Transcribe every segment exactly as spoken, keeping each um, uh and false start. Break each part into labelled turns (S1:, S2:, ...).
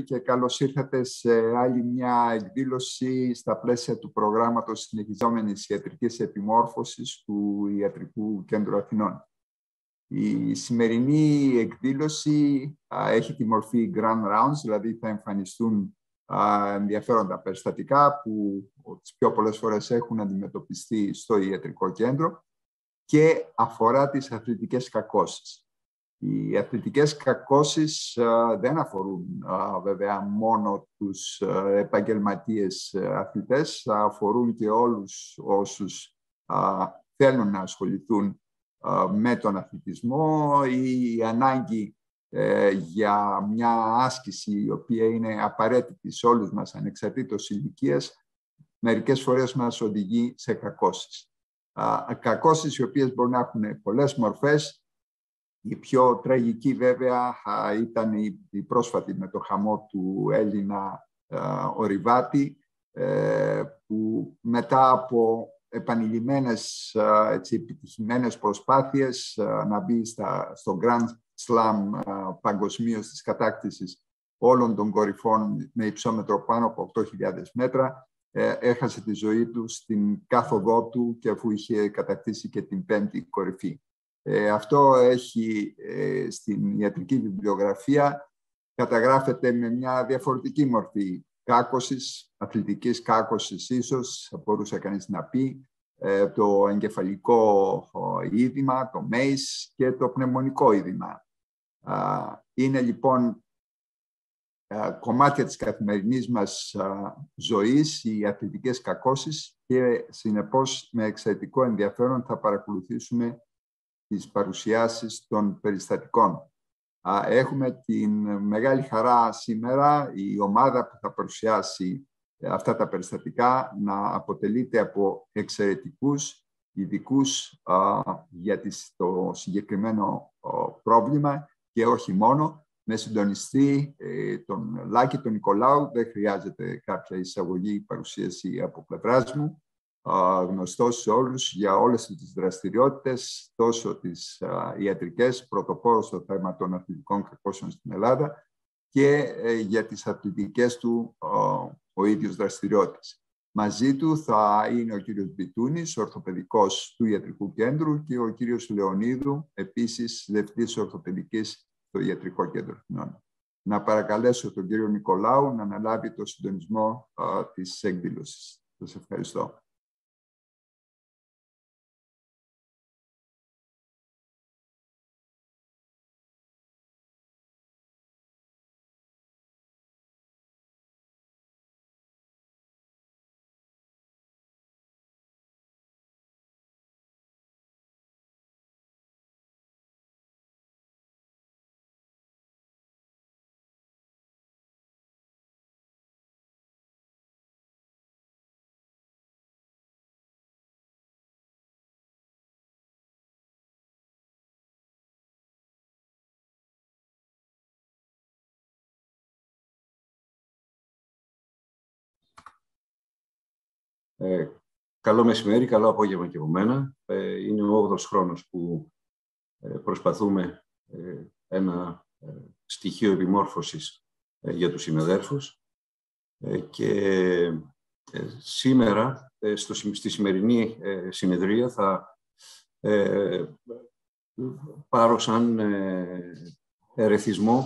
S1: και καλώς ήρθατε σε άλλη μια εκδήλωση στα πλαίσια του προγράμματος συνεχιζόμενης ιατρικής επιμόρφωσης του Ιατρικού Κέντρου Αθηνών. Η σημερινή εκδήλωση α, έχει τη μορφή Grand Rounds, δηλαδή θα εμφανιστούν α, ενδιαφέροντα περιστατικά που τις πιο πολλές φορές έχουν αντιμετωπιστεί στο Ιατρικό Κέντρο και αφορά τις αθλητικές κακώσεις. Οι αθλητικές κακώσεις α, δεν αφορούν α, βέβαια μόνο τους α, επαγγελματίες αθλητές, αφορούν και όλους όσους α, θέλουν να ασχοληθούν α, με τον αθλητισμό. Η ανάγκη ε, για μια άσκηση η οποία είναι απαραίτητη σε όλους μας ανεξαρτήτως ηλικίας, μερικές φορές μας οδηγεί σε κακώσεις. Α, κακώσεις οι οποίες μπορούν να έχουν πολλές μορφές. Η πιο τραγική βέβαια ήταν η πρόσφατη με το χαμό του Έλληνα Ορειβάτη, που μετά από επανειλημμένες έτσι, επιτυχημένες προσπάθειες να μπει στα, στο Grand Slam παγκοσμίως της κατάκτησης όλων των κορυφών με υψόμετρο πάνω από οκτώ χιλιάδες μέτρα, έχασε τη ζωή του στην κάθοδό του και αφού είχε κατακτήσει και την πέμπτη κορυφή. Ε, αυτό έχει ε, στην ιατρική βιβλιογραφία καταγράφεται με μια διαφορετική μορφή κάκωσης, αθλητικής κάκωσης ίσως, θα μπορούσε κανείς να πει, ε, το εγκεφαλικό είδημα, το μέις και το πνευμονικό είδημα. Α, είναι λοιπόν α, κομμάτια της καθημερινής μας α, ζωής οι αθλητικές κακώσεις και συνεπώς με εξαιρετικό ενδιαφέρον θα παρακολουθήσουμε τις παρουσιάσεις των περιστατικών. Έχουμε την μεγάλη χαρά σήμερα η ομάδα που θα παρουσιάσει αυτά τα περιστατικά να αποτελείται από εξαιρετικούς ειδικούς για το συγκεκριμένο πρόβλημα και όχι μόνο, με συντονιστή τον Λάκη τον Νικολάου. Δεν χρειάζεται κάποια εισαγωγή παρουσίαση από πλευράς μου. Γνωστός σε όλους για όλες τις δραστηριότητες, τόσο τις α, ιατρικές, πρωτοπόρος στο θέμα των αθλητικών κακώσεων στην Ελλάδα και ε, για τις αθλητικές του ο, ο ίδιος δραστηριότητες. Μαζί του θα είναι ο κύριος Μπιτούνης, ορθοπαιδικός του Ιατρικού Κέντρου και ο κύριος Λεωνίδου, επίσης διευθυντής ορθοπαιδικής στο Ιατρικό Κέντρο Αθηνών. Να παρακαλέσω τον κύριο Νικολάου να αναλάβει το συντονισμό α, της εκδήλωσης. Σας ευχαριστώ.
S2: Ε, καλό μεσημέρι, καλό απόγευμα και από μένα. Ε, είναι ο όγδοος χρόνος που ε, προσπαθούμε ε, ένα ε, στοιχείο επιμόρφωσης ε, για τους συναδέρφους ε, και ε, σήμερα ε, στο, στη σημερινή ε, συνεδρία θα ε, πάρω σαν ε, ερεθισμό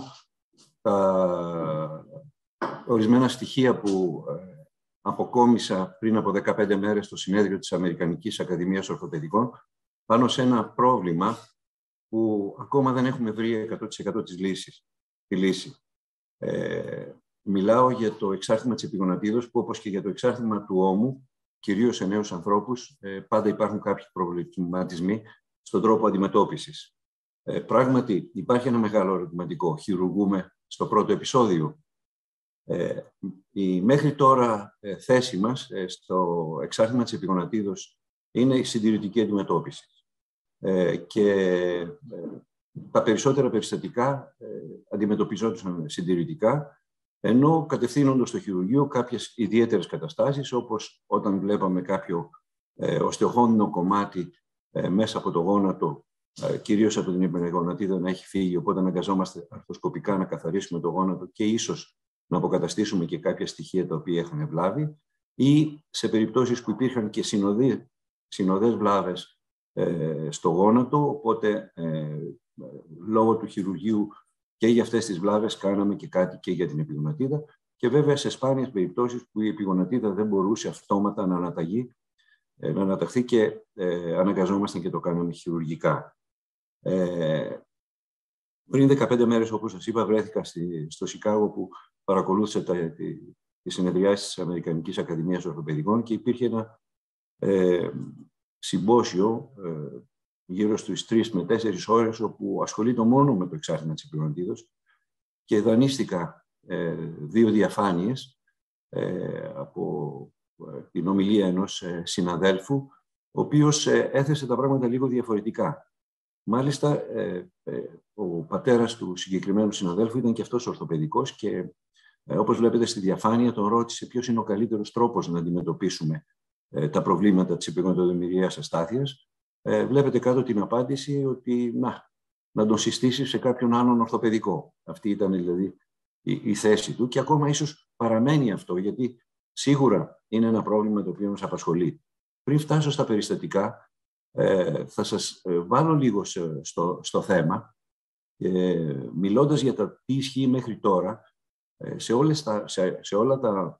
S2: τα ορισμένα στοιχεία που ε, αποκόμισα πριν από δεκαπέντε μέρες στο συνέδριο της Αμερικανικής Ακαδημίας Ορθοπαιδικών πάνω σε ένα πρόβλημα που ακόμα δεν έχουμε βρει εκατό τοις εκατό της λύσης, τη λύση. Ε, μιλάω για το εξάρτημα της επιγονατίδος που, όπως και για το εξάρτημα του ώμου, κυρίως σε νέους ανθρώπους, ε, πάντα υπάρχουν κάποιοι προβληματισμοί στον τρόπο αντιμετώπισης. Ε, πράγματι, υπάρχει ένα μεγάλο ερωτηματικό. Χειρουργούμε στο πρώτο επεισόδιο. Ε, η μέχρι τώρα ε, θέση μας ε, στο εξάρτημα της επιγονατίδος είναι η συντηρητική αντιμετώπιση. Ε, και ε, τα περισσότερα περιστατικά ε, αντιμετωπιζόντουσαν συντηρητικά, ενώ κατευθύνοντας στο χειρουργείο κάποιες ιδιαίτερες καταστάσεις, όπως όταν βλέπαμε κάποιο ε, οστεοχόνινο κομμάτι ε, μέσα από το γόνατο, ε, κυρίως από την επιγονατίδα να έχει φύγει, οπότε αναγκαζόμαστε αρθροσκοπικά να καθαρίσουμε το γόνατο και ίσως να αποκαταστήσουμε και κάποια στοιχεία τα οποία είχαν βλάβει, ή σε περιπτώσεις που υπήρχαν και συνοδοί, συνοδές βλάβες ε, στο γόνατο, οπότε ε, λόγω του χειρουργείου και για αυτές τις βλάβες κάναμε και κάτι και για την επιγονατίδα, και βέβαια σε σπάνιες περιπτώσεις που η επιγονατίδα δεν μπορούσε αυτόματα να αναταγεί, ε, να αναταχθεί και ε, αναγκαζόμασταν και το κάναμε χειρουργικά. Ε, πριν δεκαπέντε μέρες, όπως σας είπα, βρέθηκα στη, στο Σικάγο, που παρακολούθησα τα, τη, τις συνεδριάσεις της Αμερικανικής Ακαδημίας Ορθοπαιδικών, και υπήρχε ένα ε, συμπόσιο ε, γύρω στις τρεις με τέσσερις ώρες, όπου ασχολείται μόνο με το εξάρτημα της επιγονατίδος, και δανείστηκα ε, δύο διαφάνειες ε, από ε, την ομιλία ενός ε, συναδέλφου, ο οποίος ε, έθεσε τα πράγματα λίγο διαφορετικά. Μάλιστα, ε, ε, ο πατέρας του συγκεκριμένου συναδέλφου ήταν και αυτός ορθοπαιδικός, και ε, όπως βλέπετε στη διαφάνεια τον ρώτησε ποιος είναι ο καλύτερος τρόπος να αντιμετωπίσουμε ε, τα προβλήματα της επιγονατοδημηρυαίας αστάθειας. Ε, βλέπετε κάτω την απάντηση ότι να, να τον συστήσει σε κάποιον άλλον ορθοπαιδικό. Αυτή ήταν δηλαδή η, η θέση του, και ακόμα ίσως παραμένει αυτό, γιατί σίγουρα είναι ένα πρόβλημα το οποίο μας απασχολεί. Πριν φτάσω στα περιστατικά, ε, θα σας βάλω λίγο σε, στο, στο θέμα, ε, μιλώντας για το τι ισχύει μέχρι τώρα, ε, σε, όλες τα, σε, σε όλα τα,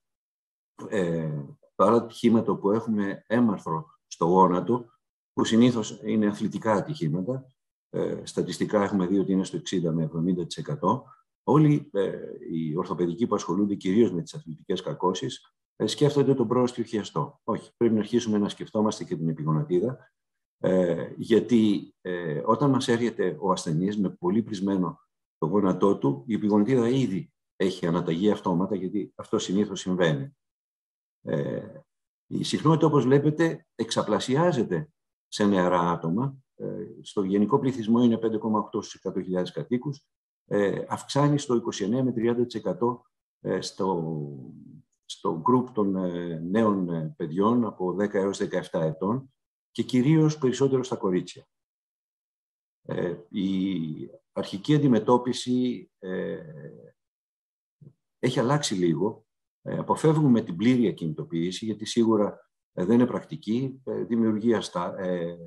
S2: ε, τα άλλα ατυχήματα που έχουμε έμαρθρο στο γόνατο, που συνήθως είναι αθλητικά ατυχήματα, ε, στατιστικά έχουμε δει ότι είναι στο εξήντα με εβδομήντα τοις εκατό. Όλοι ε, οι ορθοπαιδικοί που ασχολούνται κυρίως με τις αθλητικές κακώσεις ε, σκέφτονται τον πρόστιο χιαστό. Όχι, πρέπει να αρχίσουμε να σκεφτόμαστε και την επιγονατίδα, ε, γιατί ε, όταν μας έρχεται ο ασθενής με πολύ πρισμένο το γόνατό του, η επιγονατίδα ήδη έχει αναταγεί αυτόματα, γιατί αυτό συνήθως συμβαίνει. Ε, η συχνότητα, όπως βλέπετε, εξαπλασιάζεται σε νεαρά άτομα. Ε, στο γενικό πληθυσμό είναι πέντε κόμμα οκτώ στους εκατό χιλιάδες κατοίκους. Ε, αυξάνει στο είκοσι εννέα με τριάντα τοις εκατό ε, στο, στο γκρουπ των ε, νέων ε, παιδιών από δέκα έως δεκαεπτά ετών, και κυρίως περισσότερο στα κορίτσια. Ε, η αρχική αντιμετώπιση ε, έχει αλλάξει λίγο. Ε, αποφεύγουμε την πλήρη ακινητοποίηση, γιατί σίγουρα ε, δεν είναι πρακτική, ε, δημιουργεί, αστα, ε,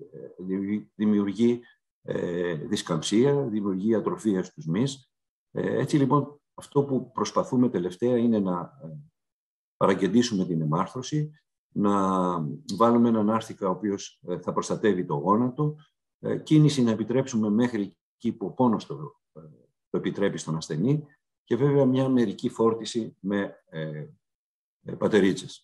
S2: δημιουργεί ε, δισκαμψία, δημιουργεί ατροφία στους μυς. Ε, έτσι λοιπόν, αυτό που προσπαθούμε τελευταία είναι να παραγγελίσουμε την εμάρθρωση, να βάλουμε έναν άρθικα ο οποίος θα προστατεύει το γόνατο, ε, κίνηση να επιτρέψουμε μέχρι εκεί που ο πόνος το, το επιτρέπει στον ασθενή, και βέβαια μια μερική φόρτιση με ε, ε, πατερίτσες.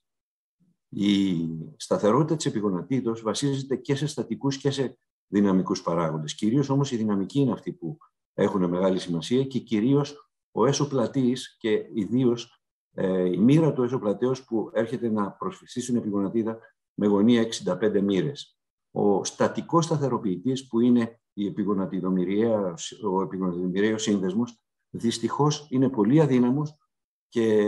S2: Η σταθερότητα της επιγονατίδος βασίζεται και σε στατικούς και σε δυναμικούς παράγοντες. Κυρίως όμως οι δυναμικοί είναι αυτοί που έχουν μεγάλη σημασία, και κυρίως ο έσωπλατής, και ιδίως ε, η μοίρα του έσωπλατέως που έρχεται να προσφυστεί στην επιγονατίδα με γωνία εξήντα πέντε μοίρες. Ο στατικός σταθεροποιητής, που είναι η επιγονατιδομηριαίος, ο επιγονατιδομηριαίος σύνδεσμος, δυστυχώς είναι πολύ αδύναμος, και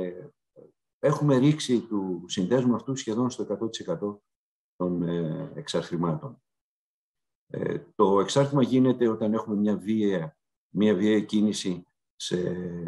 S2: έχουμε ρίξει του συνδέσμου αυτού σχεδόν στο εκατό τοις εκατό των ε, εξαρθρημάτων. Ε, το εξάρτημα γίνεται όταν έχουμε μια βίαια, μια βίαια κίνηση σε,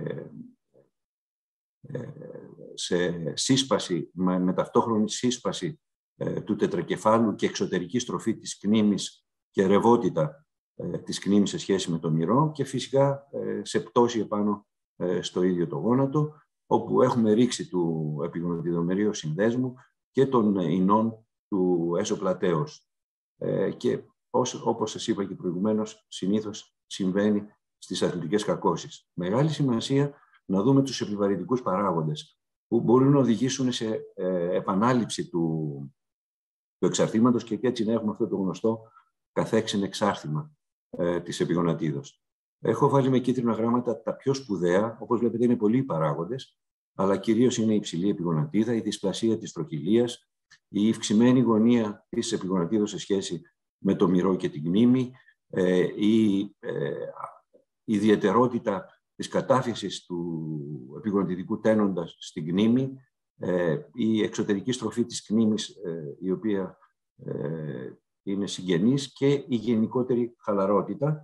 S2: ε, σε σύσπαση, με, με ταυτόχρονη σύσπαση ε, του τετρακεφάλου και εξωτερική στροφή της κνήμης και ρευότητα ε, της κνήμης σε σχέση με το μυρό, και φυσικά ε, σε πτώση επάνω ε, στο ίδιο το γόνατο, όπου έχουμε ρήξη του επιγονατιδομηρίως συνδέσμου και των ινών του έσωπλατέως. Ε, και ως, όπως σας είπα και προηγουμένως, συνήθως συμβαίνει στις αθλητικές κακώσεις. Μεγάλη σημασία να δούμε τους επιβαρυντικούς παράγοντες, που μπορούν να οδηγήσουν σε ε, επανάληψη του, του εξαρτήματος, και έτσι να έχουμε αυτό το γνωστό καθέξιν εξάρτημα ε, της επιγονατίδος. Έχω βάλει με κίτρινα γράμματα τα πιο σπουδαία. Όπως βλέπετε, είναι πολλοί οι παράγοντες, αλλά κυρίως είναι η υψηλή επιγονατίδα, η δυσπλασία της τροχηλείας, η ευξημένη γωνία της επιγονατίδος σε σχέση με το μυρό και την κνήμη, ε, η ε, ιδιαιτερότητα της κατάφυσης του επιγονατιδικού τένοντα στην κνήμη, ε, η εξωτερική στροφή της κνήμης, ε, η οποία ε, είναι συγγενής, και η γενικότερη χαλαρότητα.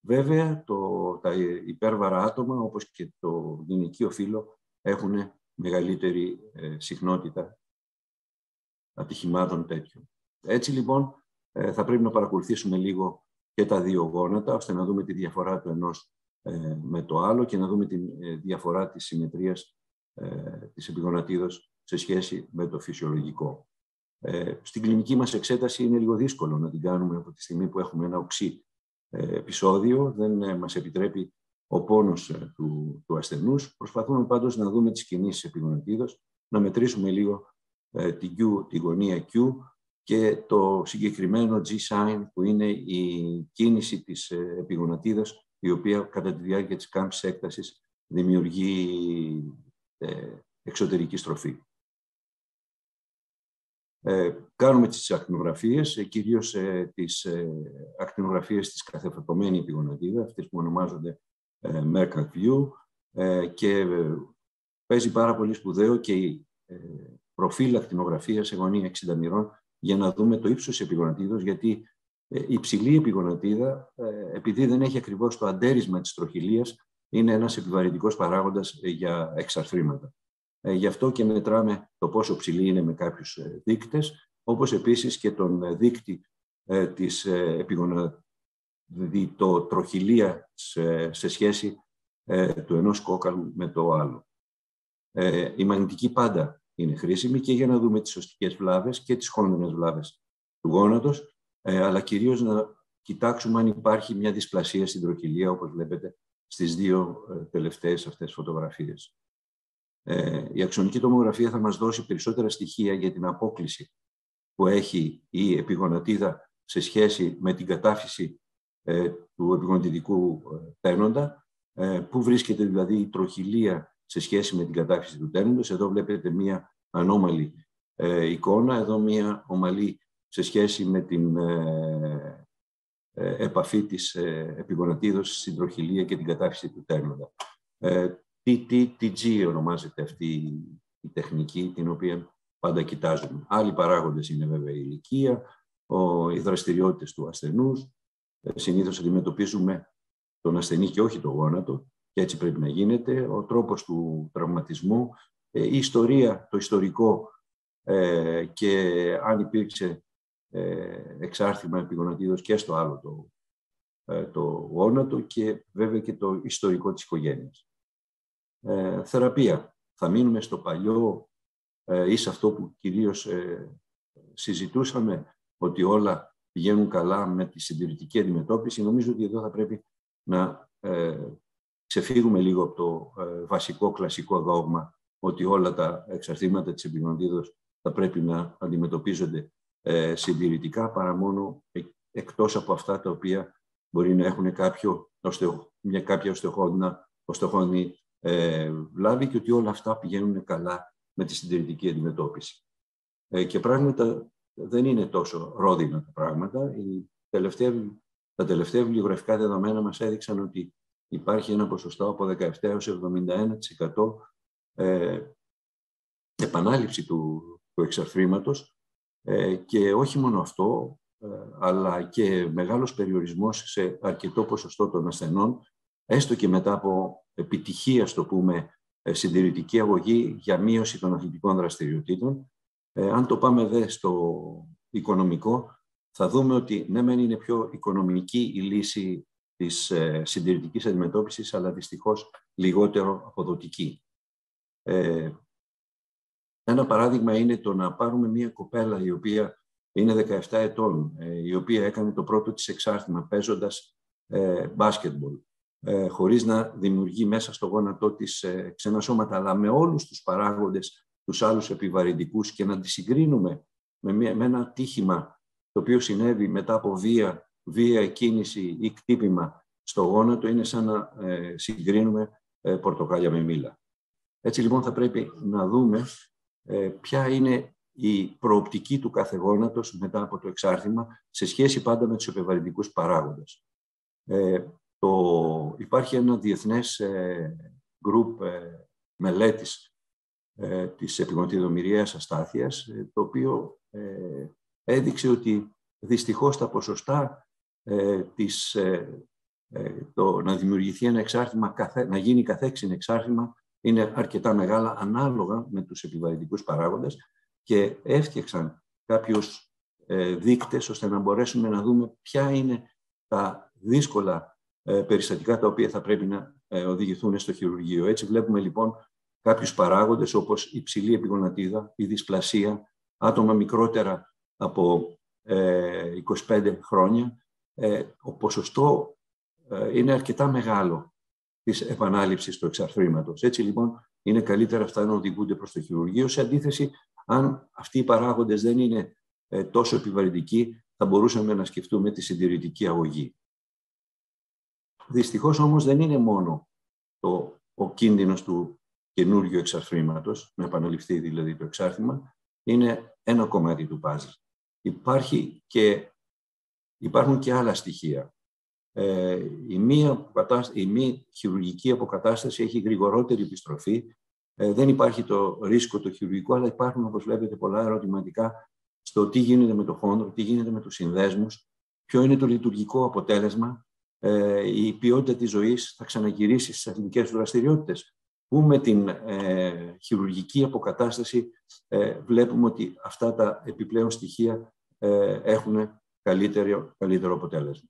S2: Βέβαια, το, τα υπέρβαρα άτομα, όπως και το γυναικείο φύλο, έχουν μεγαλύτερη ε, συχνότητα ατυχημάτων τέτοιων. Έτσι, λοιπόν, ε, θα πρέπει να παρακολουθήσουμε λίγο και τα δύο γόνατα, ώστε να δούμε τη διαφορά του ενός ε, με το άλλο και να δούμε τη ε, διαφορά της συμμετρίας ε, της επιγονατίδος σε σχέση με το φυσιολογικό. Ε, στην κλινική μας εξέταση είναι λίγο δύσκολο να την κάνουμε από τη στιγμή που έχουμε ένα οξύ ε, επεισόδιο. Δεν ε, μας επιτρέπει ο πόνος ε, του, του ασθενούς. Προσπαθούμε πάντως να δούμε τις κινήσεις επιγονατίδος, να μετρήσουμε λίγο ε, την, Q, τη γωνία Q και το συγκεκριμένο G-sign που είναι η κίνηση της ε, επιγονατίδας, η οποία κατά τη διάρκεια της κάμψης έκτασης δημιουργεί ε, εξωτερική στροφή. Ε, κάνουμε τις ακτινογραφίες, ε, κυρίως ε, τις ε, ακτινογραφίες της καθεφορτωμένη επιγονατίδα, αυτές που ονομάζονται ε, Mercator View, ε, και ε, παίζει πάρα πολύ σπουδαίο και η ε, προφίλ ακτινογραφία σε γωνία εξήντα μοιρών για να δούμε το ύψος της επιγονατίδος, γιατί ε, η υψηλή επιγονατίδα, ε, επειδή δεν έχει ακριβώς το αντέρισμα της τροχηλίας, είναι ένας επιβαρυντικός παράγοντας ε, για εξαρθρήματα. Ε, γι' αυτό και μετράμε το πόσο ψηλή είναι με κάποιους ε, δείκτες, όπως επίσης και τον ε, δείκτη ε, της ε, επιγονατιδοτροχηλία σε, σε σχέση ε, του ενός κόκαλου με το άλλο. Ε, η μαγνητική πάντα είναι χρήσιμη και για να δούμε τις οστικές βλάβες και τις χόνδρενες βλάβες του γόνατος, ε, αλλά κυρίως να κοιτάξουμε αν υπάρχει μια δυσπλασία στην τροχηλία, όπως βλέπετε στις δύο ε, τελευταίες αυτές φωτογραφίες. Ε, η αξονική τομογραφία θα μας δώσει περισσότερα στοιχεία για την απόκλιση που έχει η επιγονατίδα σε σχέση με την κατάφυση ε, του επιγονατιδικού ε, τένοντα, ε, που βρίσκεται δηλαδή η τροχηλία σε σχέση με την κατάφυση του τένοντος. Εδώ βλέπετε μία ανώμαλη ε, εικόνα, εδώ μία ομαλή σε σχέση με την ε, ε, επαφή της ε, επιγονατίδος στην τροχηλία και την κατάφυση του τένοντα. Ε, τι τζι ονομάζεται αυτή η τεχνική, την οποία πάντα κοιτάζουμε. Άλλοι παράγοντες είναι βέβαια η ηλικία, ο, οι δραστηριότητες του ασθενούς. Ε, συνήθως αντιμετωπίζουμε τον ασθενή και όχι το γόνατο, και έτσι πρέπει να γίνεται, ο τρόπος του τραυματισμού, ε, η ιστορία, το ιστορικό ε, και αν υπήρξε ε, εξάρτημα επιγονατίδος και στο άλλο το, ε, το γόνατο, και βέβαια και το ιστορικό της οικογένειας. Ε, θεραπεία. Θα μείνουμε στο παλιό ε, ή σε αυτό που κυρίως ε, συζητούσαμε, ότι όλα πηγαίνουν καλά με τη συντηρητική αντιμετώπιση. Νομίζω ότι εδώ θα πρέπει να ε, ξεφύγουμε λίγο από το ε, βασικό κλασικό δόγμα ότι όλα τα εξαρτήματα της επιγονατίδος θα πρέπει να αντιμετωπίζονται ε, συντηρητικά, παρά μόνο ε, εκτός από αυτά τα οποία μπορεί να έχουν κάποιο, μια κάποια οστεοχόνη ε, βλάβη, και ότι όλα αυτά πηγαίνουν καλά με τη συντηρητική αντιμετώπιση. Ε, και πράγματα δεν είναι τόσο ρόδινα τα πράγματα. Η τελευταία, τα τελευταία βιβλιογραφικά δεδομένα μας έδειξαν ότι υπάρχει ένα ποσοστό από δεκαεπτά έως εβδομήντα ένα τοις εκατό ε, επανάληψη του, του εξαρθρήματος, ε, και όχι μόνο αυτό, ε, αλλά και μεγάλος περιορισμός σε αρκετό ποσοστό των ασθενών, έστω και μετά από επιτυχία, στο πούμε, συντηρητική αγωγή για μείωση των αθλητικών δραστηριοτήτων. Ε, αν το πάμε δε στο οικονομικό, θα δούμε ότι ναι μεν είναι πιο οικονομική η λύση της ε, συντηρητικής αντιμετώπισης, αλλά δυστυχώς λιγότερο αποδοτική. Ε, ένα παράδειγμα είναι το να πάρουμε μια κοπέλα η οποία είναι δεκαεπτά ετών, ε, η οποία έκανε το πρώτο της εξάρτημα παίζοντας ε, μπάσκετμπολ, ε, χωρίς να δημιουργεί μέσα στο γόνατό της ε, ξένα σώματα, αλλά με όλους τους παράγοντες, τους άλλους επιβαρυντικούς, και να τη συγκρίνουμε με, μια, με ένα τύχημα το οποίο συνέβη μετά από βία, βία κίνηση ή κτύπημα στο γόνατο, είναι σαν να ε, συγκρίνουμε ε, πορτοκάλια με μήλα. Έτσι λοιπόν θα πρέπει να δούμε ε, ποια είναι η προοπτική του κάθε γόνατος μετά από το εξάρτημα, σε σχέση πάντα με τους επιβαρυντικούς παράγοντες. Ε, το, υπάρχει ένα διεθνές ε, γκρουπ ε, μελέτης ε, της επιγονατιδομοιραίας αστάθειας, ε, το οποίο ε, έδειξε ότι δυστυχώς τα ποσοστά ε, της ε, το να δημιουργηθεί ένα εξάρτημα, να γίνει καθέξιν εξάρτημα, είναι αρκετά μεγάλα ανάλογα με τους επιβαρυντικούς παράγοντες και έφτιαξαν κάποιους δείκτες ώστε να μπορέσουμε να δούμε ποια είναι τα δύσκολα περιστατικά τα οποία θα πρέπει να οδηγηθούν στο χειρουργείο. Έτσι βλέπουμε λοιπόν κάποιους παράγοντες όπως υψηλή επιγονατίδα, η δυσπλασία, άτομα μικρότερα από είκοσι πέντε χρόνια. Ο ποσοστό είναι αρκετά μεγάλο της επανάληψης του εξαρθρήματος. Έτσι λοιπόν είναι καλύτερα αυτά να οδηγούνται προς το χειρουργείο. Σε αντίθεση, αν αυτοί οι παράγοντες δεν είναι τόσο επιβαρυντικοί, θα μπορούσαμε να σκεφτούμε τη συντηρητική αγωγή. Δυστυχώς όμως δεν είναι μόνο το, ο κίνδυνος του καινούργιου εξαρθρήματος, να επαναληφθεί δηλαδή το εξάρθημα, είναι ένα κομμάτι του παζλ. Υπάρχει και, υπάρχουν και άλλα στοιχεία. Ε, η, μη η μη χειρουργική αποκατάσταση έχει γρηγορότερη επιστροφή. Ε, δεν υπάρχει το ρίσκο το χειρουργικό, αλλά υπάρχουν, όπως βλέπετε, πολλά ερωτηματικά στο τι γίνεται με το χόντρο, τι γίνεται με τους συνδέσμους, ποιο είναι το λειτουργικό αποτέλεσμα, ε, η ποιότητα της ζωής θα ξαναγυρίσει στις αθλητικές δραστηριότητες. Που με την ε, χειρουργική αποκατάσταση ε, βλέπουμε ότι αυτά τα επιπλέον στοιχεία ε, έχουν καλύτερο, καλύτερο αποτέλεσμα.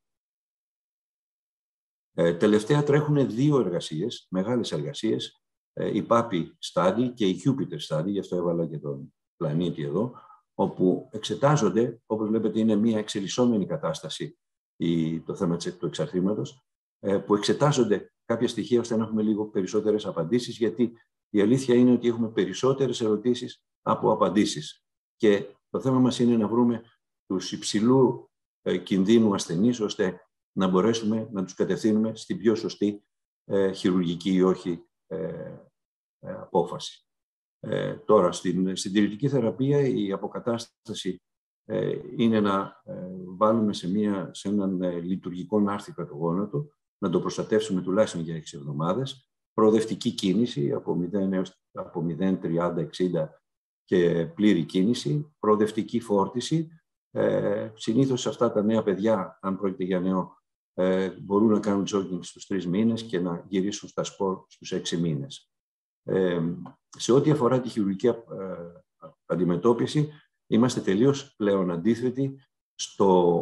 S2: Ε, τελευταία τρέχουν δύο εργασίες, μεγάλες εργασίες, ε, η πάπι Study και η Jupiter Study, γι' αυτό έβαλα και τον πλανήτη εδώ, όπου εξετάζονται, όπως βλέπετε είναι μια εξελισσόμενη κατάσταση η, το θέμα του εξαρθρήματος, ε, που εξετάζονται κάποια στοιχεία ώστε να έχουμε λίγο περισσότερες απαντήσεις, γιατί η αλήθεια είναι ότι έχουμε περισσότερες ερωτήσεις από απαντήσεις. Και το θέμα μας είναι να βρούμε τους υψηλού ε, κινδύνου ασθενείς, ώστε να μπορέσουμε να τους κατευθύνουμε στην πιο σωστή ε, χειρουργική ή όχι ε, ε, απόφαση. Ε, τώρα, στην συντηρητική θεραπεία η αποκατάσταση ε, είναι να ε, βάλουμε σε, μια, σε έναν ε, λειτουργικό νάρθηκα το γόνατο, να το προστατεύσουμε τουλάχιστον για έξι εβδομάδες, προοδευτική κίνηση από μηδέν έως από μηδέν, τριάντα, εξήντα και πλήρη κίνηση, προοδευτική φόρτιση. Ε, συνήθως σε αυτά τα νέα παιδιά, αν πρόκειται για νέο, ε, μπορούν να κάνουν jogging στους τρεις μήνες και να γυρίσουν στα σπορ στους έξι μήνες. Ε, σε ό,τι αφορά τη χειρουργική ε, αντιμετώπιση, είμαστε τελείως πλέον αντίθετοι στο,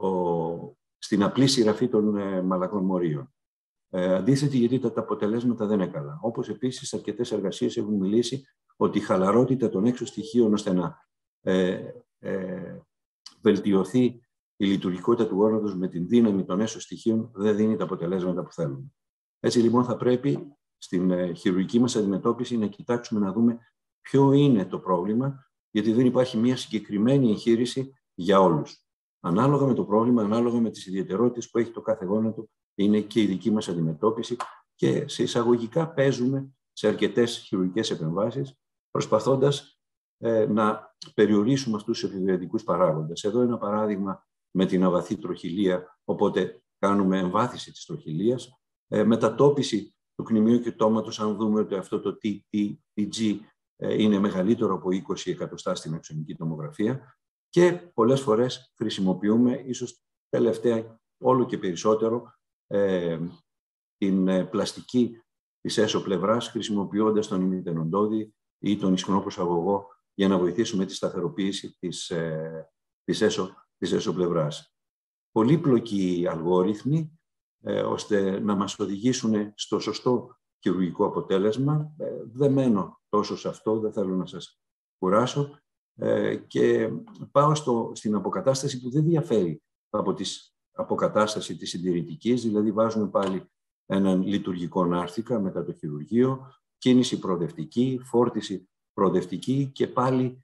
S2: ο, στην απλή σειραφή των ε, μαλακών μορίων. Ε, αντίθετοι γιατί τα, τα αποτελέσματα δεν είναι καλά. Όπως επίσης αρκετές εργασίες έχουν μιλήσει ότι η χαλαρότητα των έξω στοιχείων ώστε να ε, ε, βελτιωθεί η λειτουργικότητα του γόνατος με την δύναμη των έσω στοιχείων δεν δίνει τα αποτελέσματα που θέλουμε. Έτσι λοιπόν θα πρέπει στην ε, χειρουργική μας αντιμετώπιση να κοιτάξουμε να δούμε ποιο είναι το πρόβλημα, γιατί δεν υπάρχει μια συγκεκριμένη εγχείρηση για όλους. Ανάλογα με το πρόβλημα, ανάλογα με τις ιδιαιτερότητες που έχει το κάθε γόνατο, είναι και η δική μας αντιμετώπιση και σε εισαγωγικά παίζουμε σε αρκετές χειρουργικές επεμβάσεις, προσπαθώντας ε, να περιορίσουμε αυτούς τους επιβιωτικούς παράγοντες. Εδώ ένα παράδειγμα με την αβαθή τροχηλία, οπότε κάνουμε εμβάθυνση της τροχηλίας, ε, μετατόπιση του κνημείου κοιτώματος, αν δούμε ότι αυτό το τι τι τζι ε, είναι μεγαλύτερο από είκοσι εκατοστά στην αξονική τομογραφία και πολλές φορές χρησιμοποιούμε, ίσως τελευταία όλο και περισσότερο, ε, την ε, πλαστική της έσω πλευράς, χρησιμοποιώντας τον ημιτενοντόδη ή τον ισχνό προσαγωγό για να βοηθήσουμε τη σταθεροποίηση της, ε, της, έσω, της έσω πλευράς. Πολύπλοκοι αλγόριθμοι, ε, ώστε να μας οδηγήσουν στο σωστό χειρουργικό αποτέλεσμα. Ε, δεν μένω τόσο σε αυτό, δεν θέλω να σας κουράσω. Ε, και πάω στο, στην αποκατάσταση που δεν διαφέρει από τη αποκατάσταση της συντηρητικής, δηλαδή βάζουμε πάλι έναν λειτουργικό νάρθηκα μετά το χειρουργείο, κίνηση προοδευτική, φόρτιση προοδευτική και πάλι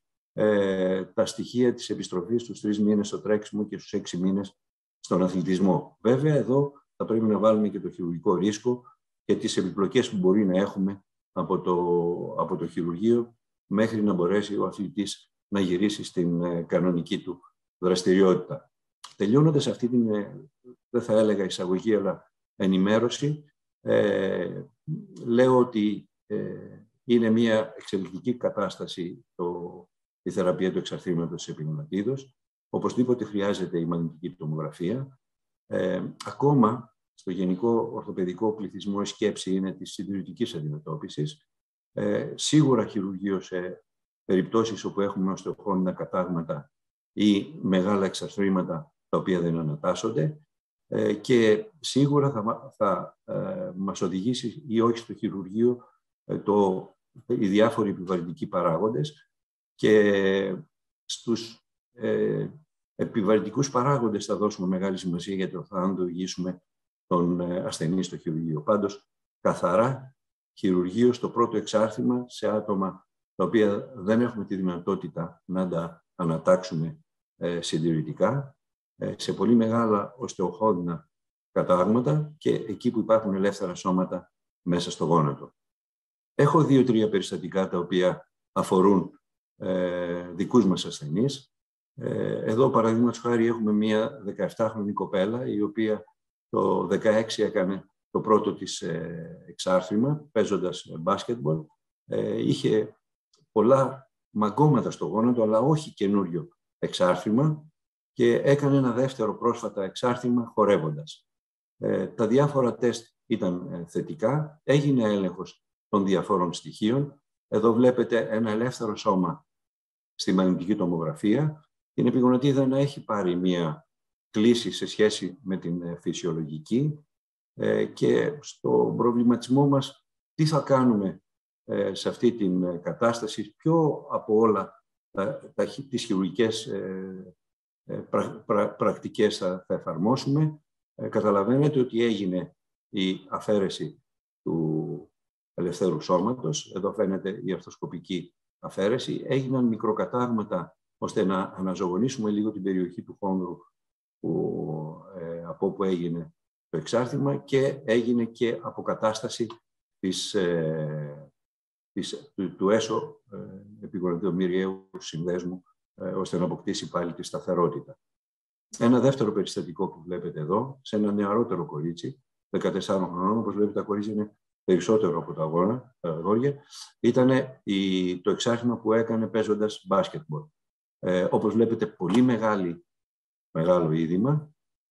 S2: ε, τα στοιχεία της επιστροφής στους τρεις μήνες στο τρέξιμο και στους έξι μήνες στον αθλητισμό. Βέβαια, εδώ θα πρέπει να βάλουμε και το χειρουργικό ρίσκο και τις επιπλοκές που μπορεί να έχουμε από το, από το χειρουργείο μέχρι να μπορέσει ο αθλητής να γυρίσει στην ε, κανονική του δραστηριότητα. Τελειώνοντας αυτή την, ε, δεν θα έλεγα εισαγωγή, αλλά ενημέρωση, ε, λέω ότι ε, είναι μια εξελικτική κατάσταση το, η θεραπεία του εξαρθρήματος της επιγονατίδος. Οπωσδήποτε χρειάζεται η μαγνητική τομογραφία. Ε, ακόμα στο γενικό ορθοπαιδικό πληθυσμό η σκέψη είναι της συντηρητικής αντιμετώπισης. Ε, σίγουρα χειρουργείο σε περιπτώσεις όπου έχουμε οστεοχώνινα κατάγματα ή μεγάλα εξαρθρήματα τα οποία δεν ανατάσσονται, ε, και σίγουρα θα, θα ε, μας οδηγήσει ή όχι στο χειρουργείο ε, το, οι διάφοροι επιβαρυντικοί παράγοντες, και στους ε, επιβαρυντικούς παράγοντες θα δώσουμε μεγάλη σημασία, γιατί θα οδηγήσουμε τον ασθενή στο χειρουργείο. Πάντως, καθαρά χειρουργείο στο πρώτο εξάρθημα σε άτομα τα οποία δεν έχουμε τη δυνατότητα να τα ανατάξουμε ε, συντηρητικά, ε, σε πολύ μεγάλα οστεοχώδυνα κατάγματα και εκεί που υπάρχουν ελεύθερα σώματα μέσα στο γόνατο. Έχω δύο-τρία περιστατικά τα οποία αφορούν ε, δικούς μας ασθενείς. Ε, εδώ, παραδείγματος χάρη, έχουμε μία δεκαεπτάχρονη κοπέλα, η οποία το δεκαέξι έκανε το πρώτο της ε, εξάρθημα, παίζοντας μπάσκετμπολ. Ε, είχε πολλά μαγκώματα στο γόνατο, αλλά όχι καινούριο εξάρθημα, και έκανε ένα δεύτερο πρόσφατα εξάρθημα χορεύοντας. Ε, τα διάφορα τεστ ήταν ε, θετικά, έγινε έλεγχος των διαφόρων στοιχείων. Εδώ βλέπετε ένα ελεύθερο σώμα στη μαγνητική τομογραφία. Την επιγονατίδα να έχει πάρει μία κλίση σε σχέση με την φυσιολογική, ε, και στο προβληματισμό μας τι θα κάνουμε ε, σε αυτή την κατάσταση, πιο από όλα τα, τα, τις χειρουργικές ε, ε, πρα, πρα, πρακτικές θα, θα εφαρμόσουμε. Ε, καταλαβαίνετε ότι έγινε η αφαίρεση του ελευθέρου σώματος. Εδώ φαίνεται η αρθροσκοπική αφαίρεση. Έγιναν μικροκατάγματα ώστε να αναζωογονήσουμε λίγο την περιοχή του χόνδρου που, ε, από όπου έγινε το εξάρθημα, και έγινε και αποκατάσταση της, ε, της, του, του έσω ε, επιγονατιδομυριαίου συνδέσμου, ε, ώστε να αποκτήσει πάλι τη σταθερότητα. Ένα δεύτερο περιστατικό που βλέπετε εδώ, σε ένα νεαρότερο κορίτσι, δεκατεσσάρων χρονών, όπως βλέπετε τα κορίτσια είναι περισσότερο από τα αγώνα, τα αγόρια, ήταν η, το εξάρθημα που έκανε παίζοντας μπάσκετμπολ. Ε, όπως βλέπετε, πολύ μεγάλη, μεγάλο είδημα.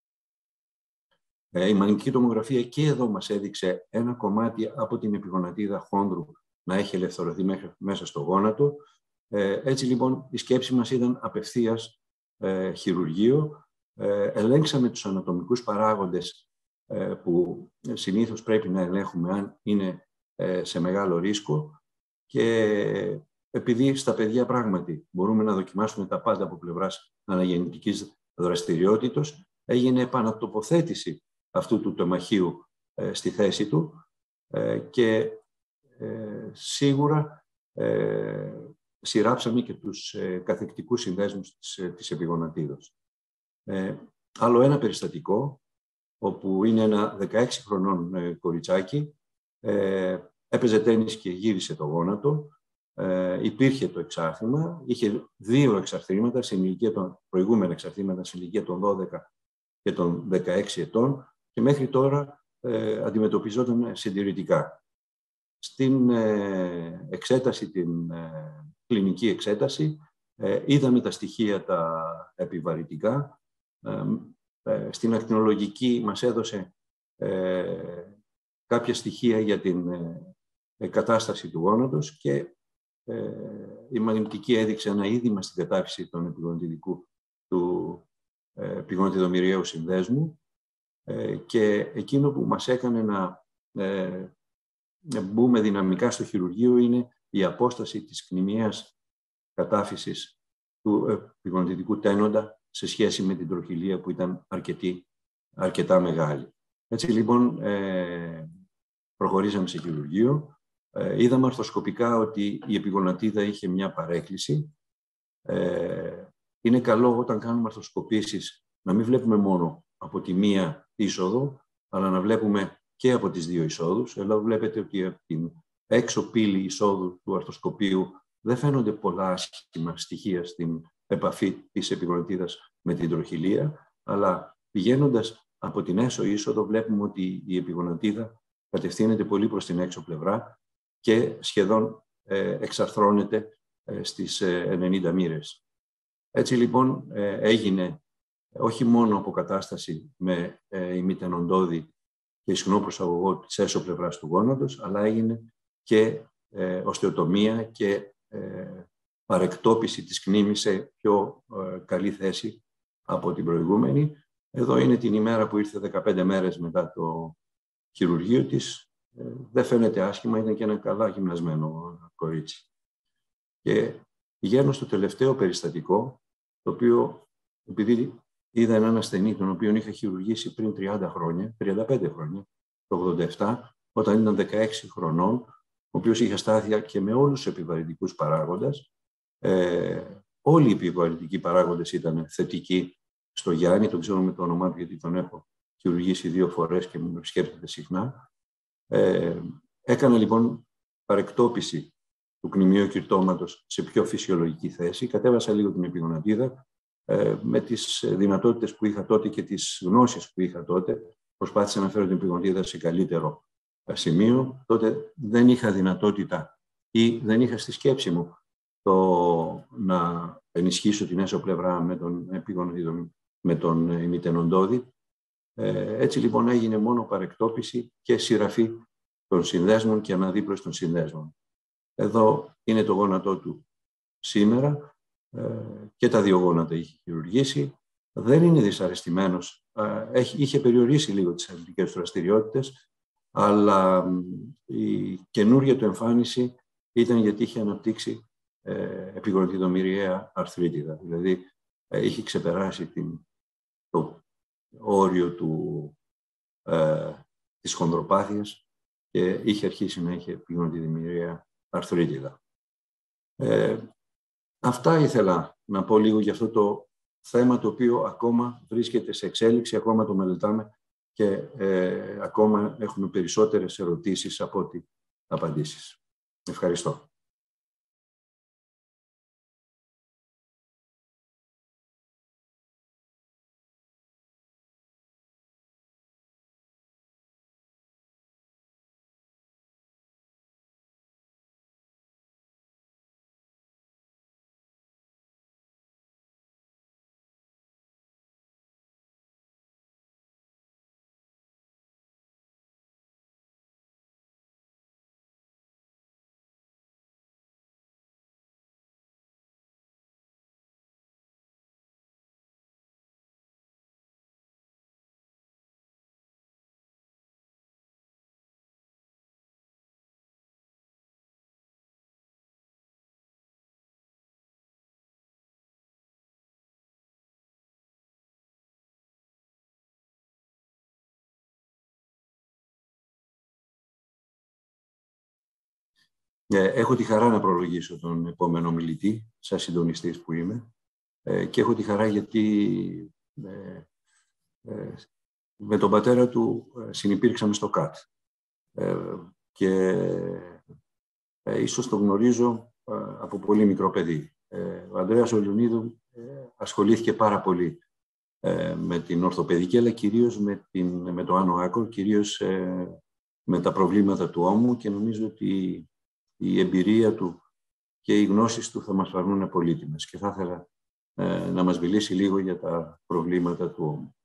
S2: Ε, η μαγνητική τομογραφία και εδώ μας έδειξε ένα κομμάτι από την επιγονατίδα χόνδρου να έχει ελευθερωθεί μέσα στο γόνατο. Ε, έτσι λοιπόν η σκέψη μας ήταν απευθείας ε, χειρουργείο. Ε, ελέγξαμε τους ανατομικούς παράγοντες ε, που συνήθως πρέπει να ελέγχουμε αν είναι ε, σε μεγάλο ρίσκο, και επειδή στα παιδιά πράγματι μπορούμε να δοκιμάσουμε τα πάντα από πλευράς αναγεννητικής δραστηριότητος, έγινε επανατοποθέτηση αυτού του τεμαχίου ε, στη θέση του, ε, και ε, σίγουρα ε, σειράψαμε και τους ε, καθεκτικούς συνδέσμους της, ε, της επιγονατίδος. Ε, άλλο ένα περιστατικό, όπου είναι ένα δεκαέξι χρονών ε, κοριτσάκι, ε, έπαιζε τένις και γύρισε το γόνατο. Ε, υπήρχε το εξάρθημα, είχε δύο εξαρθρήματα, στην ηλικία των, προηγούμενα εξαρθρήματα στην ηλικία των δώδεκα και των δεκαέξι ετών, και μέχρι τώρα ε, αντιμετωπιζόταν συντηρητικά. Στην ε, εξέταση, την ε, κλινική εξέταση, ε, είδαμε τα στοιχεία τα επιβαρυτικά. Ε, ε, στην ακτινολογική μας έδωσε ε, κάποια στοιχεία για την ε, κατάσταση του γόνατος, και ε, η μαγνητική έδειξε ένα είδημα στην κατάφυση των επιγονατιδικού του ε, επιγονατιδομυριαίου συνδέσμου, ε, και εκείνο που μας έκανε να ε, μπούμε δυναμικά στο χειρουργείο είναι η απόσταση της κνημιαίας κατάφυσης του επιγονατιδικού τένοντα σε σχέση με την τροχηλία που ήταν αρκετή, αρκετά μεγάλη. Έτσι λοιπόν ε, προχωρήσαμε σε χειρουργείο. Ε, είδαμε αρθροσκοπικά ότι η επιγονατίδα είχε μια παρέκκληση. Ε, είναι καλό όταν κάνουμε αρθροσκοπήσεις να μην βλέπουμε μόνο από τη μία είσοδο, αλλά να βλέπουμε και από τις δύο εισόδους. Εδώ βλέπετε ότι από την έξω πύλη εισόδου του αρθροσκοπίου δεν φαίνονται πολλά άσχημα στοιχεία στην επαφή της επιγονατίδας με την τροχηλία, αλλά πηγαίνοντας από την έσω είσοδο βλέπουμε ότι η επιγονατίδα κατευθύνεται πολύ προς την έξω πλευρά και σχεδόν ε, εξαρθρώνεται ε, στις ε, ενενήντα μοίρες. Έτσι λοιπόν ε, έγινε όχι μόνο αποκατάσταση με ε, ημιτενοντόδη και ισχνό προσαγωγό της έσω πλευράς του γόνατος, αλλά έγινε και ε, οστεοτομία και ε, παρεκτόπιση της κνήμης σε πιο ε, καλή θέση από την προηγούμενη. Εδώ είναι την ημέρα που ήρθε δεκαπέντε μέρες μετά το χειρουργείο της. Ε, δεν φαίνεται άσχημα, είναι και ένα καλά γυμνασμένο κορίτσι. Και πηγαίνω στο τελευταίο περιστατικό, το οποίο, επειδή είδα έναν ασθενή, τον οποίο είχα χειρουργήσει πριν τριάντα χρόνια, τριάντα πέντε χρόνια, το ογδόντα επτά, όταν ήταν δεκαέξι χρονών, ο οποίος είχε αστάθεια και με όλους τους επιβαρυντικούς παράγοντες. Ε, όλοι οι επιβαρυντικοί παράγοντες ήταν θετικοί στο Γιάννη, τον ξέρω με το όνομά του γιατί τον έχω χειρουργήσει δύο φορές και με σκέφτεται συχνά. Ε, έκανα λοιπόν παρεκτόπιση του κνημείου κυρτώματος σε πιο φυσιολογική θέση. Κατέβασα λίγο την επιγονατίδα. Ε, με τις δυνατότητες που είχα τότε και τις γνώσεις που είχα τότε, προσπάθησα να φέρω την επιγονατίδα σε καλύτερο σημείο. Τότε δεν είχα δυνατότητα ή δεν είχα στη σκέψη μου το να ενισχύσω την έσω πλευρά με τον επιγονατίδο, με τον ημιτενοντόδη. Ε, έτσι λοιπόν έγινε μόνο παρεκτόπιση και σειραφή των συνδέσμων και αναδίπλωση των συνδέσμων. Εδώ είναι το γόνατό του σήμερα ε, και τα δύο γόνατα είχε χειρουργήσει. Δεν είναι δυσαρεστημένος. Ε, έχει, είχε περιορίσει λίγο τις αθλητικές του δραστηριότητες, αλλά η καινούργια του εμφάνιση ήταν γιατί είχε αναπτύξει ε, επιγονατιδομυριαία αρθρίτιδα. Δηλαδή ε, είχε ξεπεράσει την, το όριο του, ε, της χονδροπάθειας και είχε αρχίσει να έχει επιγονατιδομυριαία αρθρίτιδα. Ε, αυτά ήθελα να πω λίγο για αυτό το θέμα, το οποίο ακόμα βρίσκεται σε εξέλιξη, ακόμα το μελετάμε και ε, ακόμα έχουμε περισσότερες ερωτήσεις από ό,τι απαντήσεις. Ευχαριστώ. Έχω τη χαρά να προλογίσω τον επόμενο μιλητή, σαν συντονιστής που είμαι, και έχω τη χαρά γιατί ε, με τον πατέρα του συνυπήρξαμε στο ΚΑΤ ε, και ε, ίσως το γνωρίζω ε, από πολύ μικρό παιδί. Ε, ο Ανδρέας Ολιονίδου ε, ασχολήθηκε πάρα πολύ ε, με την ορθοπαιδική, αλλά κυρίως με, την, με το Άνω Άκρο, κυρίως ε, με τα προβλήματα του ώμου, και νομίζω ότι η εμπειρία του και οι γνώσεις του θα μας φανούν πολύτιμες, και θα ήθελα ε, να μας μιλήσει λίγο για τα προβλήματα του ώμου.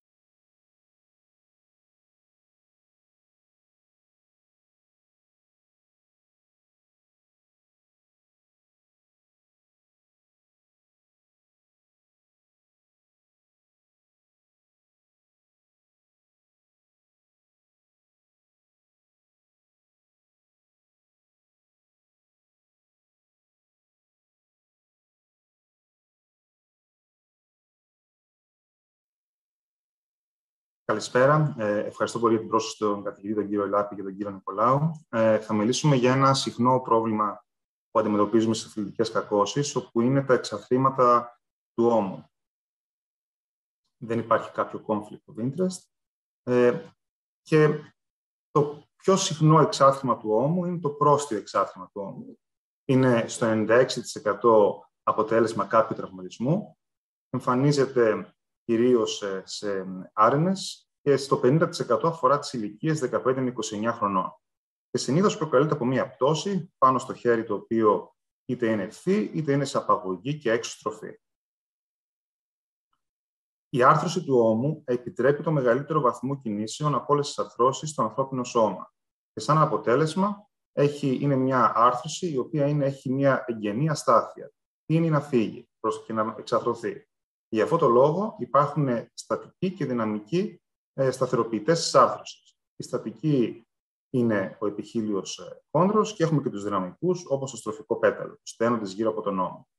S3: Καλησπέρα. Ε, ευχαριστώ πολύ για την πρόσκληση στον καθηγητή, τον κύριο Ελάπη και τον κύριο Νικολάου. Ε, θα μιλήσουμε για ένα συχνό πρόβλημα που αντιμετωπίζουμε στις αθλητικές κακώσεις, όπου είναι τα εξαθλήματα του ώμου. Δεν υπάρχει κάποιο conflict of interest. Ε, και το πιο συχνό εξάθλημα του ώμου είναι το πρόστιο εξάθλημα του ώμου. Είναι στο ενενήντα έξι τοις εκατό αποτέλεσμα κάποιου τραυματισμού. Εμφανίζεται κυρίως σε άρενες και στο πενήντα τοις εκατό αφορά τις ηλικίες δεκαπέντε με είκοσι εννέα χρονών. Και συνήθως προκαλείται από μία πτώση πάνω στο χέρι, το οποίο είτε είναι ευθύ είτε είναι σε απαγωγή και έξω στροφή. Η άρθρωση του ώμου επιτρέπει το μεγαλύτερο βαθμό κινήσεων από όλες τις αρθρώσεις στο ανθρώπινο σώμα. Και σαν αποτέλεσμα έχει, είναι μια άρθρωση η οποία είναι, έχει μια εγγενή αστάθεια. Είναι να φύγει και να εξαρθρωθεί. Για αυτόν τον λόγο υπάρχουν στατικοί και δυναμικοί ε, σταθεροποιητές της άρθρωσης. Η στατική είναι ο επιχείλιος χόνδρος και έχουμε και τους δυναμικούς, όπως το στροφικό πέταλο, τους στένοντες γύρω από τον ώμο.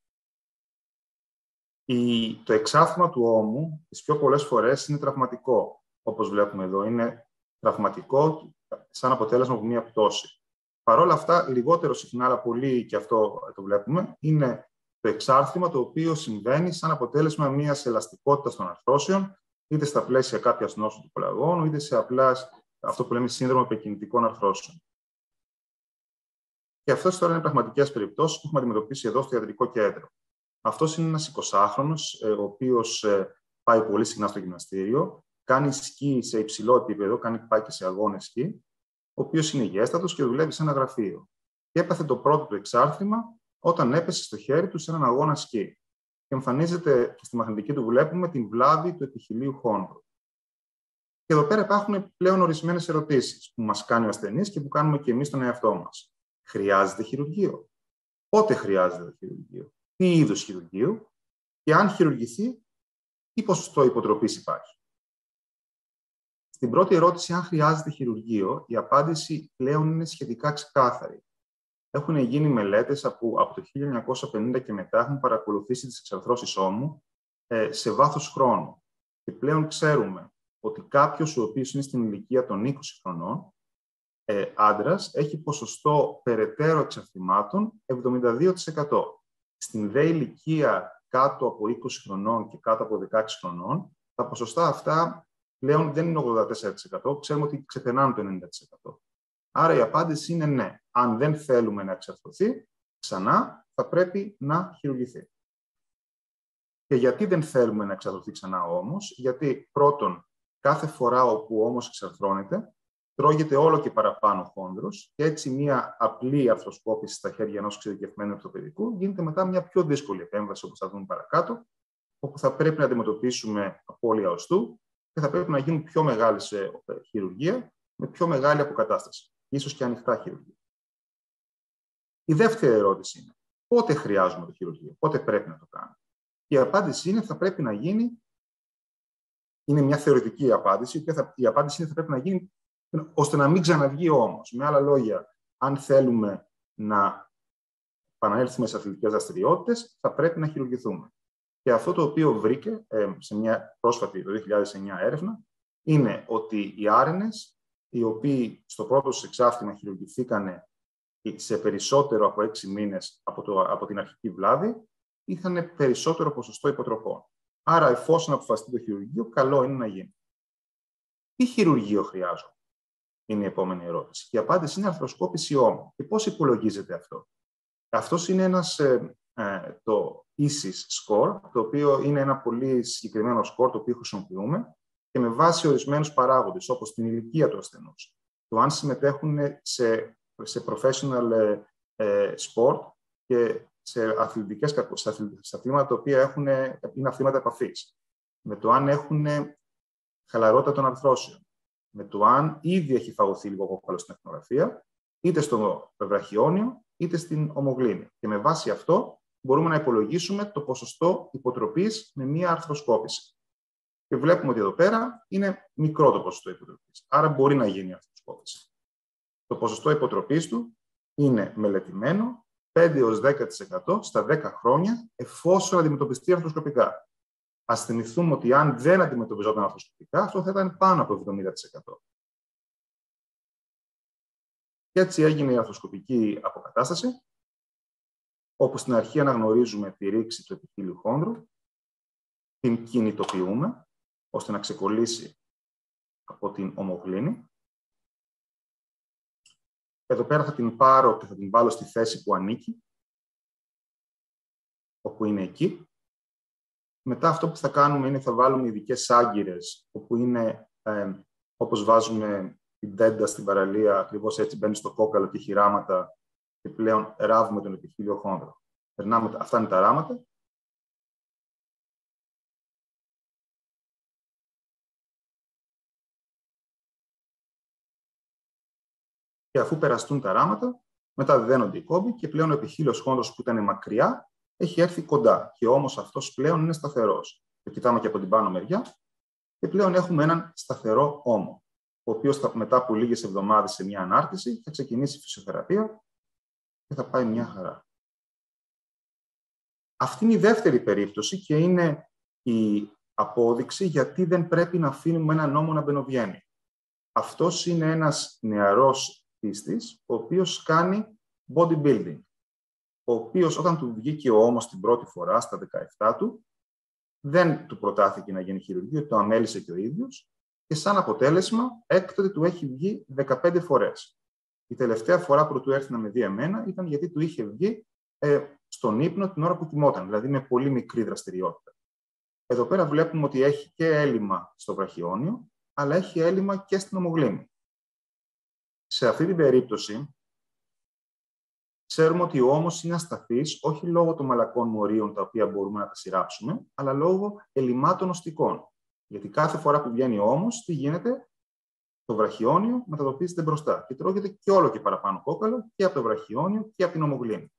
S3: Η, το εξάρθμα του ώμου, τις πιο πολλές φορές, είναι τραυματικό. Όπως βλέπουμε εδώ, είναι τραυματικό σαν αποτέλεσμα από μια πτώση. Παρ' όλα αυτά, λιγότερο συχνά, αλλά πολύ και αυτό το βλέπουμε, είναι το εξάρθημα το οποίο συμβαίνει σαν αποτέλεσμα μιας ελαστικότητας των αρθρώσεων, είτε στα πλαίσια κάποιας νόσου του κολαγόνου, είτε σε απλά αυτό που λέμε σύνδρομο επικινητικών αρθρώσεων. Και αυτές τώρα είναι πραγματικές περιπτώσεις που έχουμε αντιμετωπίσει εδώ στο ιατρικό κέντρο. Αυτός είναι ένας εικοσάχρονος, ο οποίος πάει πολύ συχνά στο γυμναστήριο, κάνει σκι σε υψηλό επίπεδο, κάνει πάει και σε αγώνες σκι, ο οποίος είναι υγιέστατος και δουλεύει σε ένα γραφείο. Και έπαθε το πρώτο του εξάρθημα όταν έπεσε στο χέρι του σε έναν αγώνα σκι. Και εμφανίζεται και στη μαγνητική του βλέπουμε την βλάβη του επιχειλίου χόνδρου. Και εδώ πέρα υπάρχουν πλέον ορισμένες ερωτήσεις που μας κάνει ο ασθενής και που κάνουμε και εμείς τον εαυτό μας. Χρειάζεται χειρουργείο? Πότε χρειάζεται χειρουργείο? Τι είδους χειρουργείο? Και αν χειρουργηθεί, τι ποσοστό υποτροπής υπάρχει? Στην πρώτη ερώτηση, αν χρειάζεται χειρουργείο, η απάντηση πλέον είναι σχετικά ξεκάθαρη. Έχουν γίνει μελέτες που από το χίλια εννιακόσια πενήντα και μετά έχουν παρακολουθήσει τις εξαρθρώσεις ώμου ε, σε βάθος χρόνου. Και πλέον ξέρουμε ότι κάποιος ο οποίος είναι στην ηλικία των είκοσι χρονών, ε, άντρας, έχει ποσοστό περαιτέρω εξαρθημάτων εβδομήντα δύο τοις εκατό. Στην δε ηλικία κάτω από είκοσι χρονών και κάτω από δεκαέξι χρονών, τα ποσοστά αυτά πλέον δεν είναι ογδόντα τέσσερα τοις εκατό, ξέρουμε ότι ξεπερνάνε το ενενήντα τοις εκατό. Άρα η απάντηση είναι ναι. Αν δεν θέλουμε να εξαρθρωθεί, ξανά θα πρέπει να χειρουργηθεί. Και γιατί δεν θέλουμε να εξαρθρωθεί ξανά όμως? Γιατί πρώτον, κάθε φορά όπου όμως εξαρθρώνεται, τρώγεται όλο και παραπάνω χόνδρος και έτσι μια απλή αρθροσκόπηση στα χέρια ενός εξειδικευμένου ορθοπαιδικού γίνεται μετά μια πιο δύσκολη επέμβαση, όπως θα δούμε παρακάτω, όπου θα πρέπει να αντιμετωπίσουμε απώλεια οστού και θα πρέπει να γίνουν πιο μεγάλες χειρουργία με πιο μεγάλη αποκατάσταση, ίσως και ανοιχτά χειρουργία. Η δεύτερη ερώτηση είναι πότε χρειάζομαι το χειρουργείο, πότε πρέπει να το κάνω? Η απάντηση είναι θα πρέπει να γίνει, είναι μια θεωρητική απάντηση, η, θα, η απάντηση είναι θα πρέπει να γίνει ώστε να μην ξαναβγεί όμως. Με άλλα λόγια, αν θέλουμε να επανέλθουμε σε αθλητικές δραστηριότητες, θα πρέπει να χειρουργηθούμε. Και αυτό το οποίο βρήκε ε, σε μια πρόσφατη το δύο χιλιάδες εννιά έρευνα είναι ότι οι άρενες, οι οποίοι στο πρώτο τους εξάρθημα χειρουργηθήκαν σε περισσότερο από έξι μήνες από, το, από την αρχική βλάβη, είχαν περισσότερο ποσοστό υποτροπών. Άρα, εφόσον αποφασιστεί το χειρουργείο, καλό είναι να γίνει. Τι χειρουργείο χρειάζομαι? Είναι η επόμενη ερώτηση. Και η απάντηση είναι αρθροσκόπηση ώμου. Και πώς υπολογίζεται αυτό? Αυτός είναι ένας, ε, ε, το ίσις score, το οποίο είναι ένα πολύ συγκεκριμένο score, το οποίο χρησιμοποιούμε και με βάση ορισμένους παράγοντες, όπως την ηλικία του ασθενούς, το αν συμμετέχουν σε, σε professional ε, sport και σε, αθλητικές, σε, σε αθλήματα τα οποία έχουν, είναι αθλήματα επαφής, με το αν έχουν χαλαρότητα των αρθρώσεων, με το αν ήδη έχει φαγωθεί λίγο κόκκαλο στην εθνογραφία, είτε στο βραχιόνιο, είτε στην ομογλίνη. Και με βάση αυτό μπορούμε να υπολογίσουμε το ποσοστό υποτροπής με μία αρθροσκόπηση. Και βλέπουμε ότι εδώ πέρα είναι μικρό το ποσοστό υποτροπής. Άρα μπορεί να γίνει η αρθροσκόπηση. Το ποσοστό υποτροπής του είναι μελετημένο πέντε έως δέκα τοις εκατό στα δέκα χρόνια, εφόσον αντιμετωπιστεί αρθροσκοπικά. Ας θυμηθούμε ότι αν δεν αντιμετωπιζόταν αρθροσκοπικά, αυτό θα ήταν πάνω από εβδομήντα τοις εκατό. Και έτσι έγινε η αρθροσκοπική αποκατάσταση, όπου στην αρχή αναγνωρίζουμε τη ρήξη του επιχείλιου χόνδρου, την κινητοποιούμε, ώστε να ξεκολλήσει από την ομογλίνη. Εδώ πέρα θα την πάρω και θα την βάλω στη θέση που ανήκει, όπου είναι εκεί. Μετά αυτό που θα κάνουμε είναι θα βάλουμε ειδικές άγκυρες, όπου είναι ε, όπως βάζουμε την τέντα στην παραλία, ακριβώς έτσι μπαίνει στο κόκαλο και χειράματα και πλέον ράβουμε τον επιχείλιο χόνδρο. Περνάμε, αυτά είναι τα ράματα. Και αφού περαστούν τα ράματα, μετά δένονται οι κόμποι και πλέον ο επιχείλιος χόνδρος που ήταν μακριά έχει έρθει κοντά. Και όμως αυτός πλέον είναι σταθερός. Το κοιτάμε και από την πάνω μεριά. Και πλέον έχουμε έναν σταθερό ώμο, ο οποίος μετά από λίγες εβδομάδες σε μια ανάρτηση θα ξεκινήσει η φυσιοθεραπεία και θα πάει μια χαρά. Αυτή είναι η δεύτερη περίπτωση και είναι η απόδειξη γιατί δεν πρέπει να αφήνουμε έναν ώμο να μπαινοβγαίνει. Αυτός είναι ένας νεαρός πίστης, ο οποίος κάνει bodybuilding, ο οποίος όταν του βγήκε ο ώμος την πρώτη φορά, στα δεκαεπτά του, δεν του προτάθηκε να γίνει χειρουργείο, το αμέλησε και ο ίδιος και σαν αποτέλεσμα έκτοτε του έχει βγει δεκαπέντε φορές. Η τελευταία φορά που του έρθει να με δει εμένα ήταν γιατί του είχε βγει ε, στον ύπνο την ώρα που κοιμόταν, δηλαδή με πολύ μικρή δραστηριότητα. Εδώ πέρα βλέπουμε ότι έχει και έλλειμμα στο βραχιόνιο, αλλά έχει έλλειμμα και στην ομογλύμη. Σε αυτή την περίπτωση, ξέρουμε ότι ο ώμος είναι ασταθής, όχι λόγω των μαλακών μορίων τα οποία μπορούμε να τα σειράψουμε, αλλά λόγω ελλειμμάτων οστικών. Γιατί κάθε φορά που βγαίνει ο ώμος, τι γίνεται, το βραχιόνιο μετατοπίζεται μπροστά και τρώγεται και όλο και παραπάνω κόκαλο και από το βραχιόνιο και από την ομογλύμη.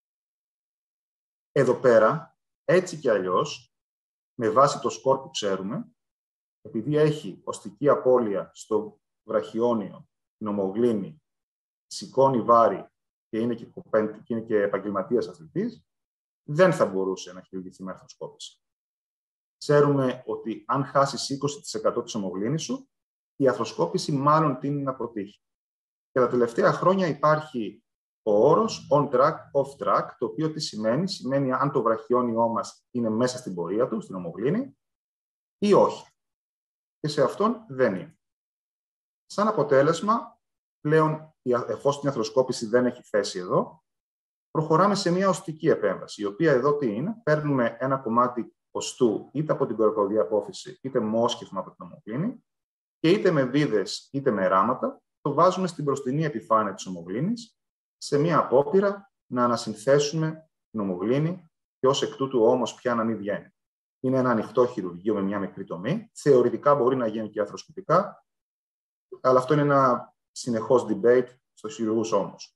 S3: Εδώ πέρα, έτσι κι αλλιώς, με βάση το σκορ που ξέρουμε, επειδή έχει οστική απώλεια στο βραχιόνιο, την ομογλύμη, σηκώνει βάρη και είναι και, και, είναι και επαγγελματίας αθλητής, δεν θα μπορούσε να χειρουργηθεί με αρθροσκόπηση. Ξέρουμε ότι αν χάσεις είκοσι τοις εκατό της ομογλύμης σου, η αρθροσκόπηση μάλλον τείνει να αποτύχει. Και τα τελευταία χρόνια υπάρχει ο όρος on track, off track, το οποίο τι σημαίνει, σημαίνει αν το βραχιόνιό μας είναι μέσα στην πορεία του, στην ομογλύμη, ή όχι. Και σε αυτόν δεν είναι. Σαν αποτέλεσμα, πλέον, εφόσον η αρθροσκόπηση δεν έχει θέση εδώ, προχωράμε σε μια οστική επέμβαση, η οποία εδώ τι είναι, παίρνουμε ένα κομμάτι οστού είτε από την κορακωδή απόφυση, είτε μόσχευμα από την ομογλύμη, και είτε με βίδες είτε με ράματα, το βάζουμε στην μπροστινή επιφάνεια της ομογλύμης, σε μια απόπειρα να ανασυνθέσουμε την ομογλύμη και ως εκ τούτου όμως πια να μην βγαίνει. Είναι ένα ανοιχτό χειρουργείο με μια μικρή τομή. Θεωρητικά μπορεί να γίνει και αρθροσκοπικά, αλλά αυτό είναι ένα συνεχώς debate στους χειρουργούς ώμους.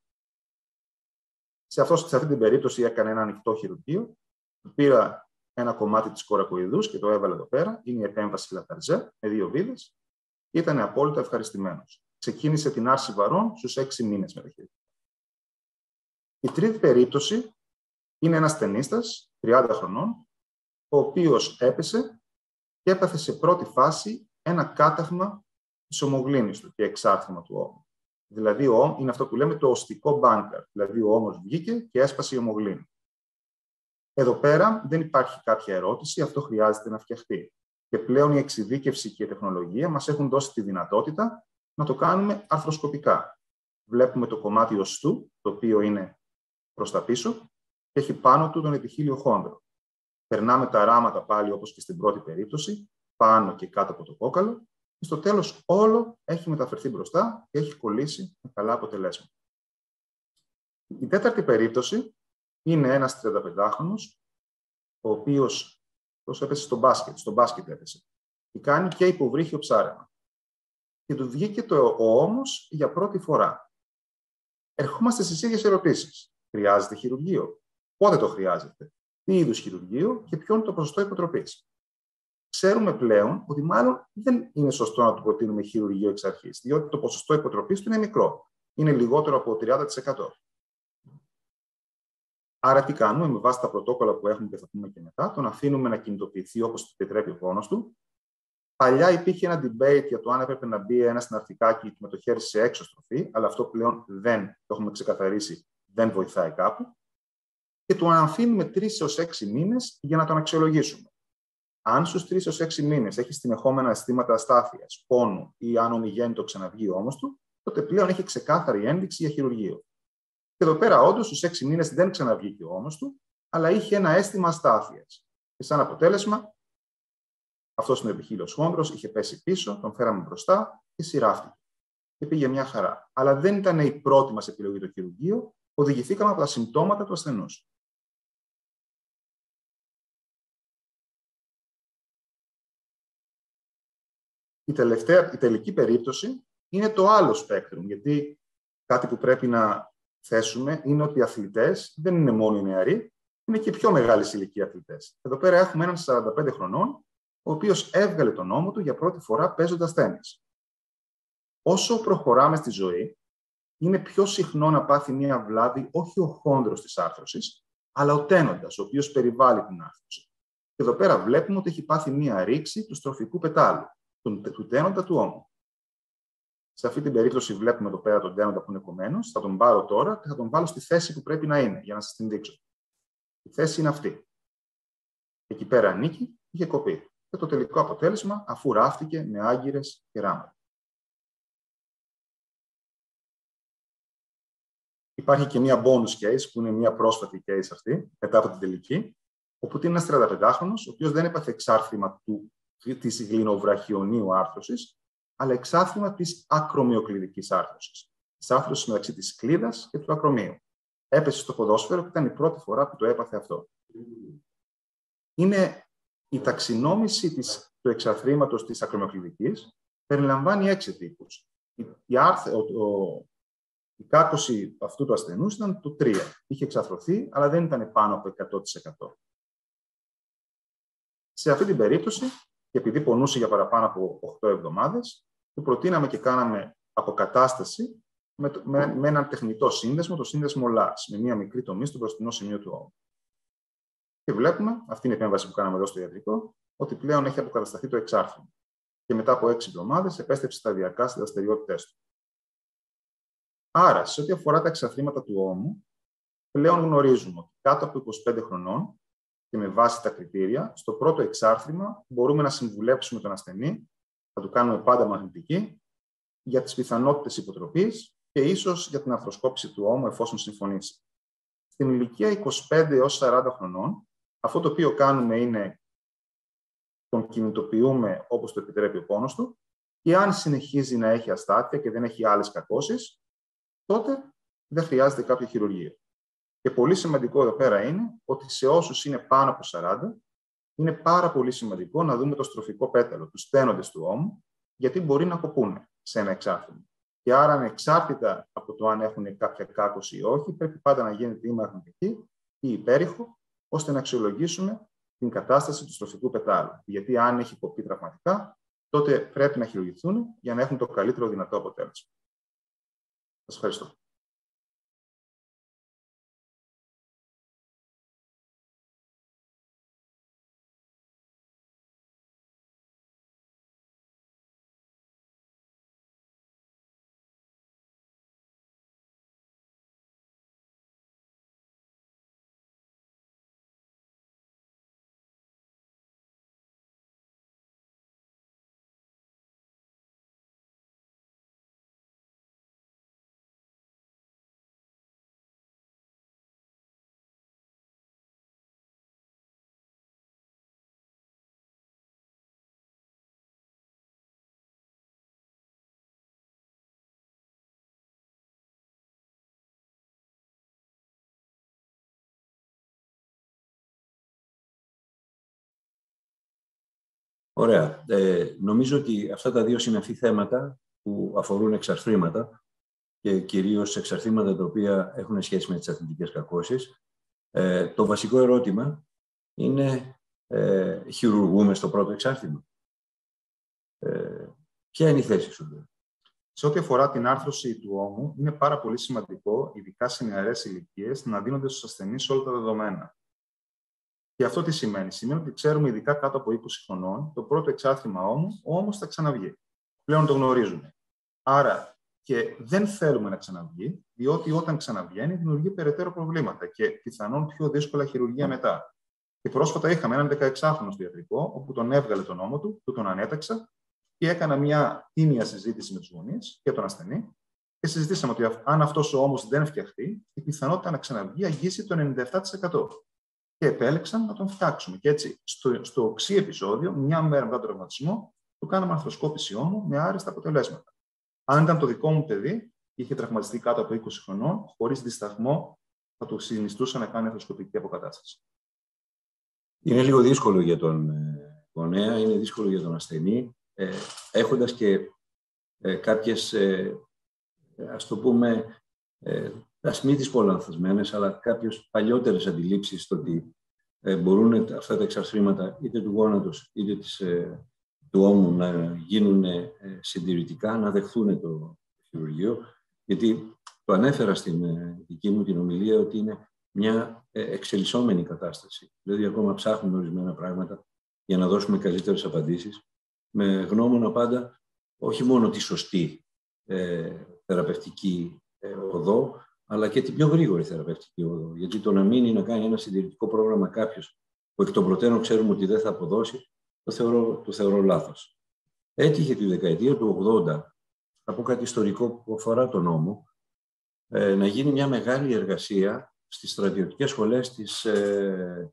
S3: Σε, αυτό, σε αυτή την περίπτωση έκανε ένα ανοιχτό χειρουργείο. Πήρα ένα κομμάτι της κορακοειδούς και το έβαλε εδώ πέρα. Είναι η επέμβαση Λαταρζέ με δύο βίδες. Ήταν απόλυτα ευχαριστημένος. Ξεκίνησε την άρση βαρών στους έξι μήνες με το χειρουργείο. Η τρίτη περίπτωση είναι ένας τενίστας, τριάντα χρονών, ο οποίος έπεσε και έπαθε σε πρώτη φάση ένα κάταγμα της ομογλύμης του και εξάρτημα του ώμου. Δηλαδή, ο ώμος είναι αυτό που λέμε το οστικό μπάνκαρ. Δηλαδή, ο ώμος βγήκε και έσπασε η ομογλύμη. Εδώ πέρα δεν υπάρχει κάποια ερώτηση, αυτό χρειάζεται να φτιαχτεί. Και πλέον η εξειδίκευση και η τεχνολογία μας έχουν δώσει τη δυνατότητα να το κάνουμε αρθροσκοπικά. Βλέπουμε το κομμάτι οστού, το οποίο είναι προς τα πίσω και έχει πάνω του τον επιχείλιο χόνδρο. Περνάμε τα ράματα πάλι όπως και στην πρώτη περίπτωση, πάνω και κάτω από το κόκαλο και στο τέλος όλο έχει μεταφερθεί μπροστά και έχει κολλήσει με καλά αποτελέσματα. Η τέταρτη περίπτωση είναι ένας τριανταπεντάχρονος, ο οποίος τόσο έπεσε στο μπάσκετ, στο μπάσκετ έπεσε, και κάνει και υποβρύχιο ψάρεμα. Και του βγήκε το ο ώμος για πρώτη φορά. Ερχόμαστε στις ίδιες ερωτήσεις. Χρειάζεται χειρουργείο? Πότε το χρειάζεται? Τι είδους χειρουργείο και ποιο είναι το ποσοστό υποτροπής? Ξέρουμε πλέον ότι μάλλον δεν είναι σωστό να του προτείνουμε χειρουργείο εξ αρχής, διότι το ποσοστό υποτροπής του είναι μικρό. Είναι λιγότερο από τριάντα τοις εκατό. Άρα τι κάνουμε με βάση τα πρωτόκολλα που έχουμε και θα πούμε και μετά, τον αφήνουμε να κινητοποιηθεί όπως του επιτρέπει ο πόνος του. Παλιά υπήρχε ένα debate για το αν έπρεπε να μπει ένα συναρθικάκι με το χέρι σε έξω στροφή, αλλά αυτό πλέον δεν το έχουμε ξεκαθαρίσει, δεν βοηθάει κάπου. Και του αφήνουμε τρεις έως έξι μήνες για να τον αξιολογήσουμε. Αν στους τρεις έως έξι μήνες έχει συνεχόμενα αισθήματα αστάθειας, πόνου ή αν ομιγέννητο ξαναβγεί ο ώμος του, τότε πλέον έχει ξεκάθαρη ένδειξη για χειρουργείο. Και εδώ πέρα, όντως, στους έξι μήνες δεν ξαναβγήκε ο ώμος του, αλλά είχε ένα αίσθημα αστάθειας. Και σαν αποτέλεσμα, αυτός είναι ο επιχείλιος χόνδρος, είχε πέσει πίσω, τον φέραμε μπροστά και σειράφτηκε. Και πήγε μια χαρά. Αλλά δεν ήταν η πρώτη μας επιλογή το χειρουργείο, οδηγηθήκαμε από τα συμπτώματα του ασθενούς. Η, τελευταία, η τελική περίπτωση είναι το άλλο σπέκτρουμ, γιατί κάτι που πρέπει να θέσουμε είναι ότι οι αθλητές δεν είναι μόνο οι νεαροί, είναι και πιο μεγάλης ηλικία αθλητές. Εδώ πέρα έχουμε έναν σαράντα πέντε χρονών, ο οποίος έβγαλε τον νόμο του για πρώτη φορά παίζοντας τένις. Όσο προχωράμε στη ζωή, είναι πιο συχνό να πάθει μία βλάβη όχι ο χόνδρος της άρθρωσης, αλλά ο τένοντας, ο οποίος περιβάλλει την άρθρωση. Και εδώ πέρα βλέπουμε ότι έχει πάθει μία ρήξη του στροφικού πετάλου, του, του τένοντα του ώμου. Σε αυτή την περίπτωση βλέπουμε εδώ πέρα τον τένοντα που είναι κομμένος. Θα τον πάρω τώρα και θα τον βάλω στη θέση που πρέπει να είναι, για να σας την δείξω. Η θέση είναι αυτή. Εκεί πέρα ανήκει, είχε κοπεί. Και το τελικό αποτέλεσμα, αφού ράφτηκε με άγκυρες και ράματα. Υπάρχει και μία bonus case, που είναι μία πρόσφατη case αυτή, μετά από την τελική, όπου είναι ένας τριανταπεντάχρονος, ο οποίος δεν έπαθε εξάρθρημα του, της γλινοβραχιονίου άρθρωσης, αλλά εξάρθρημα της ακρομυοκλειδικής άρθρωσης. Της άρθρωσης μεταξύ της κλίδας και του ακρομείου. Έπεσε στο ποδόσφαιρο και ήταν η πρώτη φορά που το έπαθε αυτό. Είναι η ταξινόμηση της, του εξαρθρήματος της ακρομυοκλειδικής, περιλαμβάνει έξι τύπους. Η, η, άρθ, ο, ο, η κάκωση αυτού του ασθενούς ήταν το τρία. Είχε εξαρθρωθεί, αλλά δεν ήταν πάνω από εκατό τοις εκατό. Σε αυτή την περίπτωση, και επειδή πονούσε για παραπάνω από οκτώ εβδομάδες, του προτείναμε και κάναμε αποκατάσταση με, με, με έναν τεχνητό σύνδεσμο, το σύνδεσμο λάρς, με μία μικρή τομή στο μπροστινό σημείο του ώμου. Και βλέπουμε, αυτή είναι η επέμβαση που κάναμε εδώ στο ιατρικό, ότι πλέον έχει αποκατασταθεί το εξάρθρημα. Και μετά από έξι εβδομάδες επέστρεψε σταδιακά στις δραστηριότητές του. Άρα, σε ό,τι αφορά τα εξαρθρήματα του ώμου, πλέον γνωρίζουμε ότι κάτω από είκοσι πέντε χρονών και με βάση τα κριτήρια, στο πρώτο εξάρθρημα μπορούμε να συμβουλέψουμε τον ασθενή, θα του κάνουμε πάντα μαγνητική, για τις πιθανότητες υποτροπής και ίσως για την αρθροσκόπηση του ώμου, εφόσον συμφωνήσει. Στην ηλικία είκοσι πέντε έως σαράντα χρονών, αυτό το οποίο κάνουμε είναι τον κινητοποιούμε όπως το επιτρέπει ο πόνος του, και αν συνεχίζει να έχει αστάθεια και δεν έχει άλλες κακώσεις, τότε δεν χρειάζεται κάποιο χειρουργείο. Και πολύ σημαντικό εδώ πέρα είναι ότι σε όσους είναι πάνω από σαράντα, είναι πάρα πολύ σημαντικό να δούμε το στροφικό πέταλο, τους τένοντες του ώμου, γιατί μπορεί να κοπούνε σε ένα εξάρθρημα. Και άρα, ανεξάρτητα από το αν έχουν κάποια κάκωση ή όχι, πρέπει πάντα να γίνεται ή μαγνητική ή υπέρηχο, ώστε να αξιολογήσουμε την κατάσταση του στροφικού πετάλου. Γιατί αν έχει κοπεί τραυματικά, τότε πρέπει να χειρουργηθούν για να έχουν το καλύτερο δυνατό αποτέλεσμα. Σας ευχαριστώ.
S2: Ωραία. Ε, νομίζω ότι αυτά τα δύο συναφή θέματα που αφορούν εξαρθρήματα και κυρίως εξαρθρήματα τα οποία έχουν σχέση με τις αθλητικές κακώσεις, ε, το βασικό ερώτημα είναι ε, χειρουργούμε στο πρώτο εξάρθρημα. Ε, ποια είναι η θέση σου?
S3: Σε ό,τι αφορά την άρθρωση του ώμου, είναι πάρα πολύ σημαντικό, ειδικά σε νεαρές ηλικίες, να δίνονται στους ασθενείς όλα τα δεδομένα. Και αυτό τι σημαίνει? Σημαίνει ότι ξέρουμε, ειδικά κάτω από είκοσι χρονών, το πρώτο εξάρθρημα ώμου, ο ώμος θα ξαναβγεί. Πλέον το γνωρίζουμε. Άρα και δεν θέλουμε να ξαναβγεί, διότι όταν ξαναβγαίνει δημιουργεί περαιτέρω προβλήματα και πιθανόν πιο δύσκολα χειρουργία μετά. Και πρόσφατα είχαμε έναν δεκαεξάχρονο στο ιατρικό, όπου τον έβγαλε τον ώμο του, του τον ανέταξα και έκανα μια τίμια συζήτηση με τους γονείς και τον ασθενή. Και συζητήσαμε ότι αν αυτός ο ώμος δεν φτιαχτεί, η πιθανότητα να ξαναβγεί αγγίζει το ενενήντα επτά τοις εκατό. Και επέλεξαν να τον φτιάξουμε. Και έτσι, στο, στο οξύ επεισόδιο, μια μέρα μετά τον τραυματισμό, του κάναμε αρθροσκόπηση ώμου με άριστα αποτελέσματα. Αν ήταν το δικό μου παιδί, είχε τραυματιστεί κάτω από είκοσι χρονών, χωρίς δισταγμό, θα του συνιστούσα να κάνει αρθροσκοπική αποκατάσταση.
S2: Είναι λίγο δύσκολο για τον γονέα, είναι δύσκολο για τον ασθενή, ε, έχοντας και ε, κάποιες ε, ας το πούμε, ε, ας μην τις πω λανθασμένες, αλλά κάποιες παλιότερες αντιλήψεις στο ότι ε, μπορούν αυτά τα εξαρθρήματα είτε του γόνατος είτε της, ε, του ώμου να γίνουν ε, συντηρητικά, να δεχθούν το χειρουργείο. Γιατί το ανέφερα στην ε, δική μου την ομιλία ότι είναι μια ε, εξελισσόμενη κατάσταση. Δηλαδή, ακόμα ψάχνουμε ορισμένα πράγματα για να δώσουμε καλύτερες απαντήσεις, με γνώμονα πάντα όχι μόνο τη σωστή ε, θεραπευτική ε, οδό, αλλά και την πιο γρήγορη θεραπευτική οδό. Γιατί το να μείνει να κάνει ένα συντηρητικό πρόγραμμα κάποιος που εκ των προτέρων ξέρουμε ότι δεν θα αποδώσει, το θεωρώ, το θεωρώ λάθος. Έτυχε τη δεκαετία του ογδόντα, θα πω κάτι ιστορικό που αφορά τον νόμο, ε, να γίνει μια μεγάλη εργασία στις στρατιωτικές σχολές της, ε,